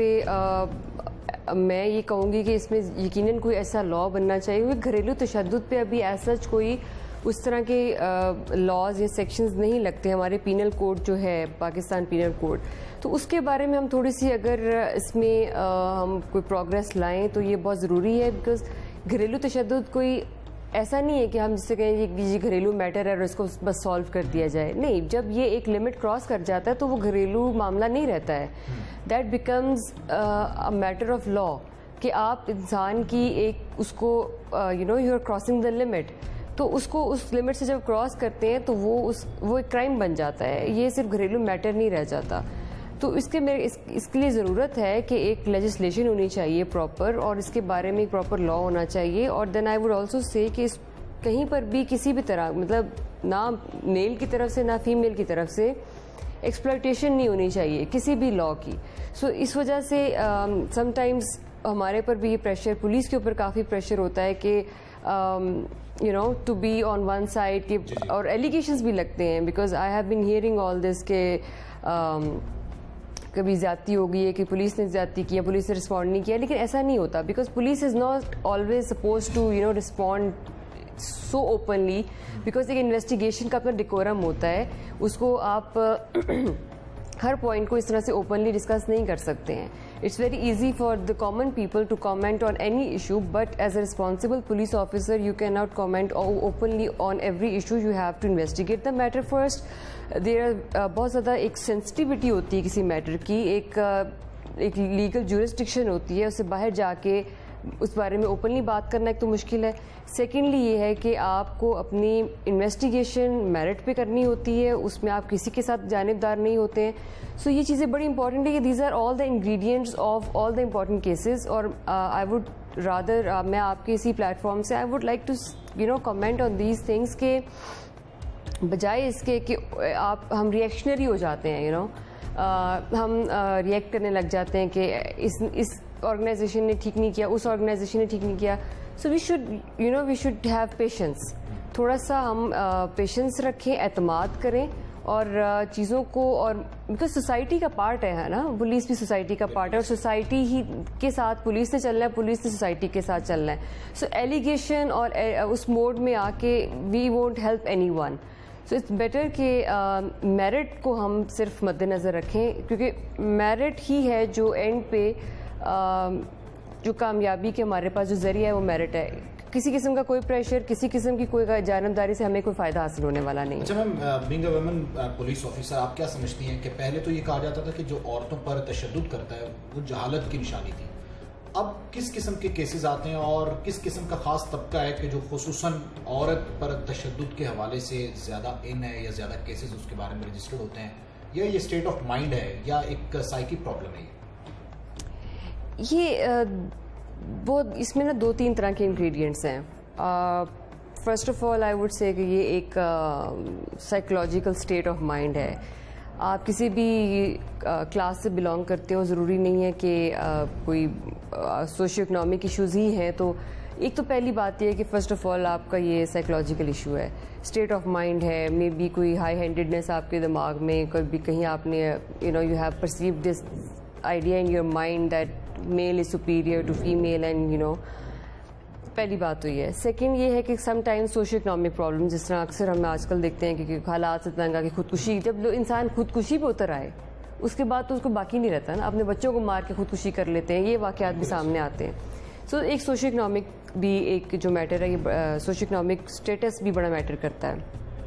पर मैं ये कहूँगी कि इसमें यकीनन कोई ऐसा लॉ बनना चाहिए, क्योंकि घरेलू तशद्दुद पे अभी ऐसा कोई उस तरह के लॉज या सेक्शंस नहीं लगते हमारे पीनल कोड जो है, पाकिस्तान पीनल कोड। तो उसके बारे में हम थोड़ी सी अगर इसमें आ, हम कोई प्रोग्रेस लाएं तो ये बहुत ज़रूरी है, बिकॉज घरेलू तशद्दुद कोई ऐसा नहीं है कि हम जिससे कहें ये घरेलू मैटर है और इसको बस सॉल्व कर दिया जाए। नहीं, जब ये एक लिमिट क्रॉस कर जाता है तो वो घरेलू मामला नहीं रहता है, that becomes a matter of law, कि आप इंसान की एक उसको you know you are crossing the limit, तो उसको उस लिमिट से जब क्रॉस करते हैं तो वो उस वो एक क्राइम बन जाता है, ये सिर्फ घरेलू मैटर नहीं रह जाता। तो इसके मेरे इस, इसके लिए ज़रूरत है कि एक लेजिस्लेशन होनी चाहिए प्रॉपर, और इसके बारे में एक प्रॉपर लॉ होना चाहिए। और then I would also say कि इस कहीं पर भी किसी भी तरह, मतलब ना मेल की तरफ से ना फीमेल की तरफ से एक्सप्लॉयटेशन नहीं होनी चाहिए किसी भी लॉ की। सो so, इस वजह से समटाइम्स um, हमारे पर भी ये प्रेशर, पुलिस के ऊपर काफ़ी प्रेशर होता है कि you know to be on one side के, और एलिगेशंस भी लगते हैं, because I have been hearing all this के um, कभी ज्यादती हो गई है कि पुलिस ने ज्यादती किया, पुलिस ने रिस्पॉन्ड नहीं किया, लेकिन ऐसा नहीं होता, because police is not always suppose to you know respond so openly, because एक इन्वेस्टिगेशन का अपना डिकोरम होता है, उसको आप हर पॉइंट को इस तरह से ओपनली डिस्कस नहीं कर सकते हैं। It's very easy for the common people to comment on any issue, but as a responsible police officer you can not comment openly on every issue, you have to investigate the matter first. There बहुत ज़्यादा एक sensitivity होती है किसी matter की, एक एक legal jurisdiction होती है, उससे बाहर जाके उस बारे में ओपनली बात करना एक तो मुश्किल है। सेकेंडली ये है कि आपको अपनी इन्वेस्टिगेशन मेरिट पे करनी होती है, उसमें आप किसी के साथ जानिबदार नहीं होते हैं। सो so, ये चीज़ें बड़ी इंपॉर्टेंट है कि these are all the ingredients of all the important cases. और आई वुड रादर मैं आपके इसी प्लेटफॉर्म से I would like to you know comment on these things के बजाय इसके कि आप हम रिएक्शनरी हो जाते हैं, यू you नो know, हम रिएक्ट uh, करने लग जाते हैं कि इस इस ऑर्गेनाइजेशन ने ठीक नहीं किया, उस ऑर्गेनाइजेशन ने ठीक नहीं किया। So we should you know we should have patience, थोड़ा सा हम पेशेंस uh, रखें, एतमाद करें और uh, चीज़ों को, और बिकॉज सोसाइटी का पार्ट है, है ना, पुलिस भी सोसाइटी का पार्ट है, और सोसाइटी ही के साथ पुलिस ने चलना है, पुलिस ने सोसाइटी के साथ चलना है। सो एलिगेशन और uh, उस मोड में आके we won't help anyone. So it's better कि मेरिट uh, को हम सिर्फ मद्देनज़र रखें, क्योंकि मेरिट ही है जो एंड पे uh, जो कामयाबी के हमारे पास जो जरिया है वो मेरिट है। किसी किस्म का कोई प्रेशर, किसी किस्म की कोई जानबदारी से हमें कोई फ़ायदा हासिल होने वाला नहीं। अच्छा ma'am, being a woman police officer, आप क्या समझती हैं कि पहले तो ये कहा जाता था कि जो औरतों पर तशद्दुद करता है वो जहालत की निशानी थी, अब किस किस्म के केसेस आते हैं और किस किस्म का खास तबका है कि जो खुसूसन औरत पर तशद्दुद के हवाले से ज़्यादा इन है या ज़्यादा केसेस उसके बारे में रजिस्टर्ड होते हैं, या ये स्टेट ऑफ माइंड है या एक साइकिक प्रॉब्लम है? ये वो इसमें ना दो तीन तरह के इंग्रेडिएंट्स हैं। First of all I would say कि ये एक साइकोलॉजिकल स्टेट ऑफ माइंड है। आप किसी भी क्लास uh, से बिलोंग करते हो, ज़रूरी नहीं है कि uh, कोई सोशियो इकनॉमिक इशूज़ ही हैं। तो एक तो पहली बात यह है कि फ़र्स्ट ऑफ ऑल आपका ये साइकोलॉजिकल इशू है, स्टेट ऑफ माइंड है, मे बी कोई हाई हैंडेडनेस आपके दिमाग में, कभी कहीं आपने you know you have perceived this idea in your mind that male is superior to female, and you know पहली बात तो ये है। सेकंड ये है कि समटाइम्स सोशो इकोनॉमिक प्रॉब्लम, जिस तरह अक्सर हम आजकल देखते हैं कि हालात से तंग आके खुदकुशी, जब लोग इंसान खुदकुशी पे उतर आए उसके बाद तो उसको बाकी नहीं रहता ना, अपने बच्चों को मार के खुदकुशी कर लेते हैं, ये वाक़यात भी सामने आते हैं। सो so, एक सोशो इकोनॉमिक भी एक जो मैटर है, ये सोशो इकोनॉमिक स्टेटस भी बड़ा मैटर करता है।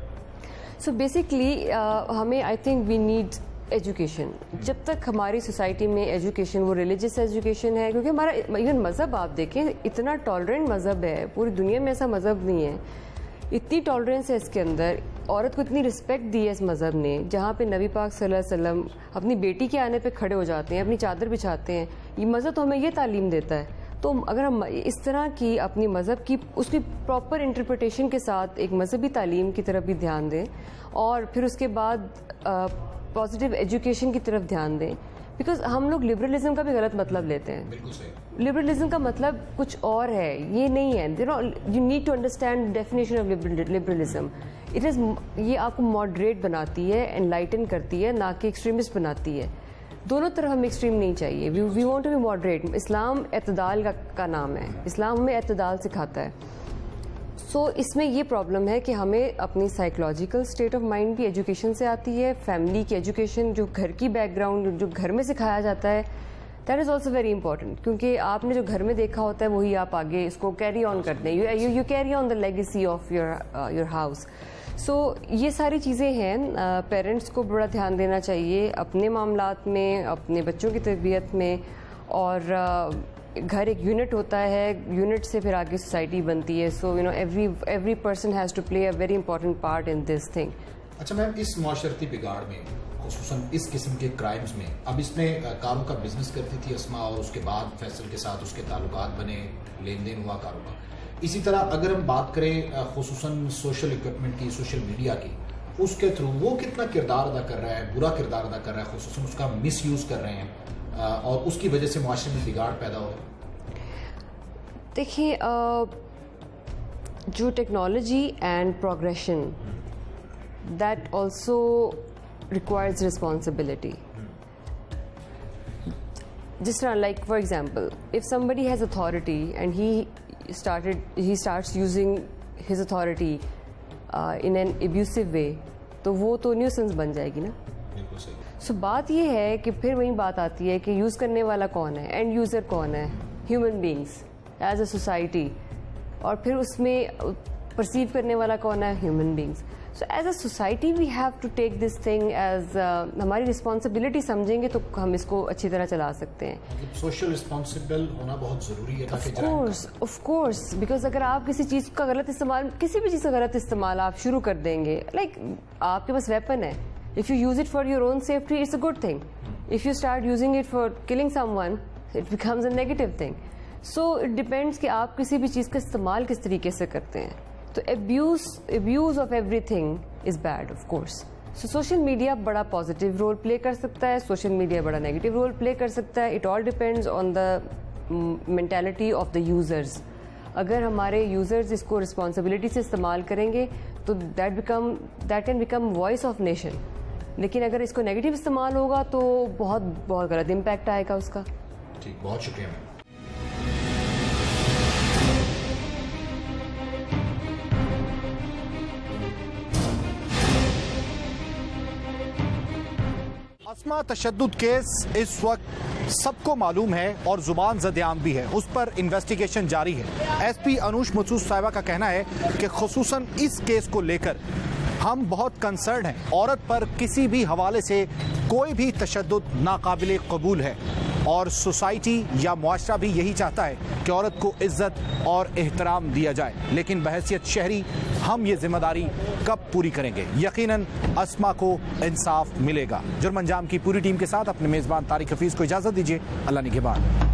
सो so, बेसिकली uh, हमें I think we need education. जब तक हमारी सोसाइटी में एजुकेशन, वो रिलीजियस एजुकेशन है, क्योंकि हमारा इवन मज़हब आप देखें इतना टॉलरेंट मज़हब है, पूरी दुनिया में ऐसा मज़हब नहीं है, इतनी टॉलरेंस है इसके अंदर, औरत को इतनी रिस्पेक्ट दी है इस मज़हब ने, जहाँ पे नबी पाक सल्लल्लाहु अलैहि वसल्लम अपनी बेटी के आने पे खड़े हो जाते हैं, अपनी चादर बिछाते हैं। ये मज़हब तो हमें ये तालीम देता है। तो अगर हम इस तरह की अपनी मज़हब की उसकी प्रॉपर इंटरप्रिटेशन के साथ एक मज़हबी तालीम की तरफ भी ध्यान दें, और फिर उसके बाद पॉजिटिव एजुकेशन की तरफ ध्यान दें, बिकॉज हम लोग लिबरलिज्म का भी गलत मतलब लेते हैं। बिल्कुल सही। लिबरलिज्म का मतलब कुछ और है, ये नहीं है। You know, you need to understand definition of liberalism. It is, ये आपको मॉडरेट बनाती है, एनलाइटन करती है, ना कि एक्सट्रीमिस्ट बनाती है। दोनों तरफ हमें एक्सट्रीम नहीं चाहिए। We we want to be moderate. इस्लाम एतदाल का, का नाम है, इस्लाम हमें एतदाल सिखाता है। सो so, इसमें ये प्रॉब्लम है कि हमें अपनी साइकोलॉजिकल स्टेट ऑफ माइंड भी एजुकेशन से आती है, फैमिली की एजुकेशन, जो घर की बैकग्राउंड, जो घर में सिखाया जाता है, that is also very important, क्योंकि आपने जो घर में देखा होता है वही आप आगे इसको कैरी ऑन करते हैं। You you carry on the legacy of your your house. So ये सारी चीज़ें हैं, पेरेंट्स uh, को बड़ा ध्यान देना चाहिए अपने मामलात में, अपने बच्चों की तरबियत में। और uh, घर एक यूनिट होता है, यूनिट से फिर आगे सोसाइटी बनती है। So you know, every every person has to play a very important part in this thing. अच्छा मैम, इस माशरती बिगाड़ में, खुसूसन इस किस्म के क्राइम्स में, अब इसमें कारों का बिजनेस करती थी अस्मा, और उसके बाद फैसल के साथ उसके ताल्लुकात बने, लेन देन हुआ कारों का। इसी तरह अगर हम बात करें खुसूसन सोशल इक्विपमेंट की, सोशल मीडिया की, उसके थ्रू वो कितना किरदार अदा कर रहा है, बुरा किरदार अदा कर रहा है, खुसूसन उसका मिस यूज़ कर रहे हैं, और उसकी वजह से मुआशरे में बिगाड़ पैदा हो। देखिए, जो technology and progression, that also requires responsibility. जिस तरह, like for example, if somebody has authority and he started he starts using his authority uh, in an abusive way, तो वो तो न्यूसेंस बन जाएगी ना। बिल्कुल सही। सो so, बात ये है कि फिर वही बात आती है कि यूज़ करने वाला कौन है, एंड यूज़र कौन है, human beings as a society, और फिर उसमें परसीव करने वाला कौन है, human beings. So as a society we have to take this thing as हमारी रिस्पॉन्सिबिलिटी समझेंगे तो हम इसको अच्छी तरह चला सकते हैं। सोशल रिस्पॉन्सिबल होना बहुत ज़रूरी है। Of course, of course, because अगर आप किसी चीज़ का गलत इस्तेमाल, किसी भी चीज़ का गलत इस्तेमाल आप शुरू कर देंगे, लाइक like, आपके पास वेपन है, if you use it for your own safety it's a good thing, if you start using it for killing someone it becomes a negative thing. So it depends कि आप किसी भी चीज़ का इस्तेमाल किस तरीके से करते हैं। तो abuse abuse of everything is bad of course. So social media बड़ा पॉजिटिव रोल प्ले कर सकता है, सोशल मीडिया बड़ा नेगेटिव रोल प्ले कर सकता है। It all depends on the mentality of the users. अगर हमारे यूज़र्स इसको रिस्पॉन्सिबिलिटी से इस्तेमाल करेंगे तो that become that can become voice of nation. लेकिन अगर इसको नेगेटिव इस्तेमाल होगा तो बहुत बहुत गलत इम्पैक्ट आएगा उसका। ठीक, बहुत शुक्रिया मैम। अस्मा तशद्दुद केस इस वक्त सबको मालूम है और जुबान ज़द-ए-आम भी है, उस पर इन्वेस्टिगेशन जारी है। एसपी अनुष मसूद साहिबा का कहना है कि खुसूसन इस केस को लेकर हम बहुत कंसर्न हैं। औरत पर किसी भी हवाले से कोई भी तशद्दुद नाकाबिले कबूल है, और सोसाइटी या मुआशरा भी यही चाहता है कि औरत को इज्जत और एहतराम दिया जाए। लेकिन बहैसियत शहरी हम ये जिम्मेदारी कब पूरी करेंगे? यकीनन अस्मा को इंसाफ मिलेगा। जुर्म अंजाम की पूरी टीम के साथ अपने मेज़बान तारिक हफीज़ को इजाज़त दीजिए। अल्लाह निगहबान।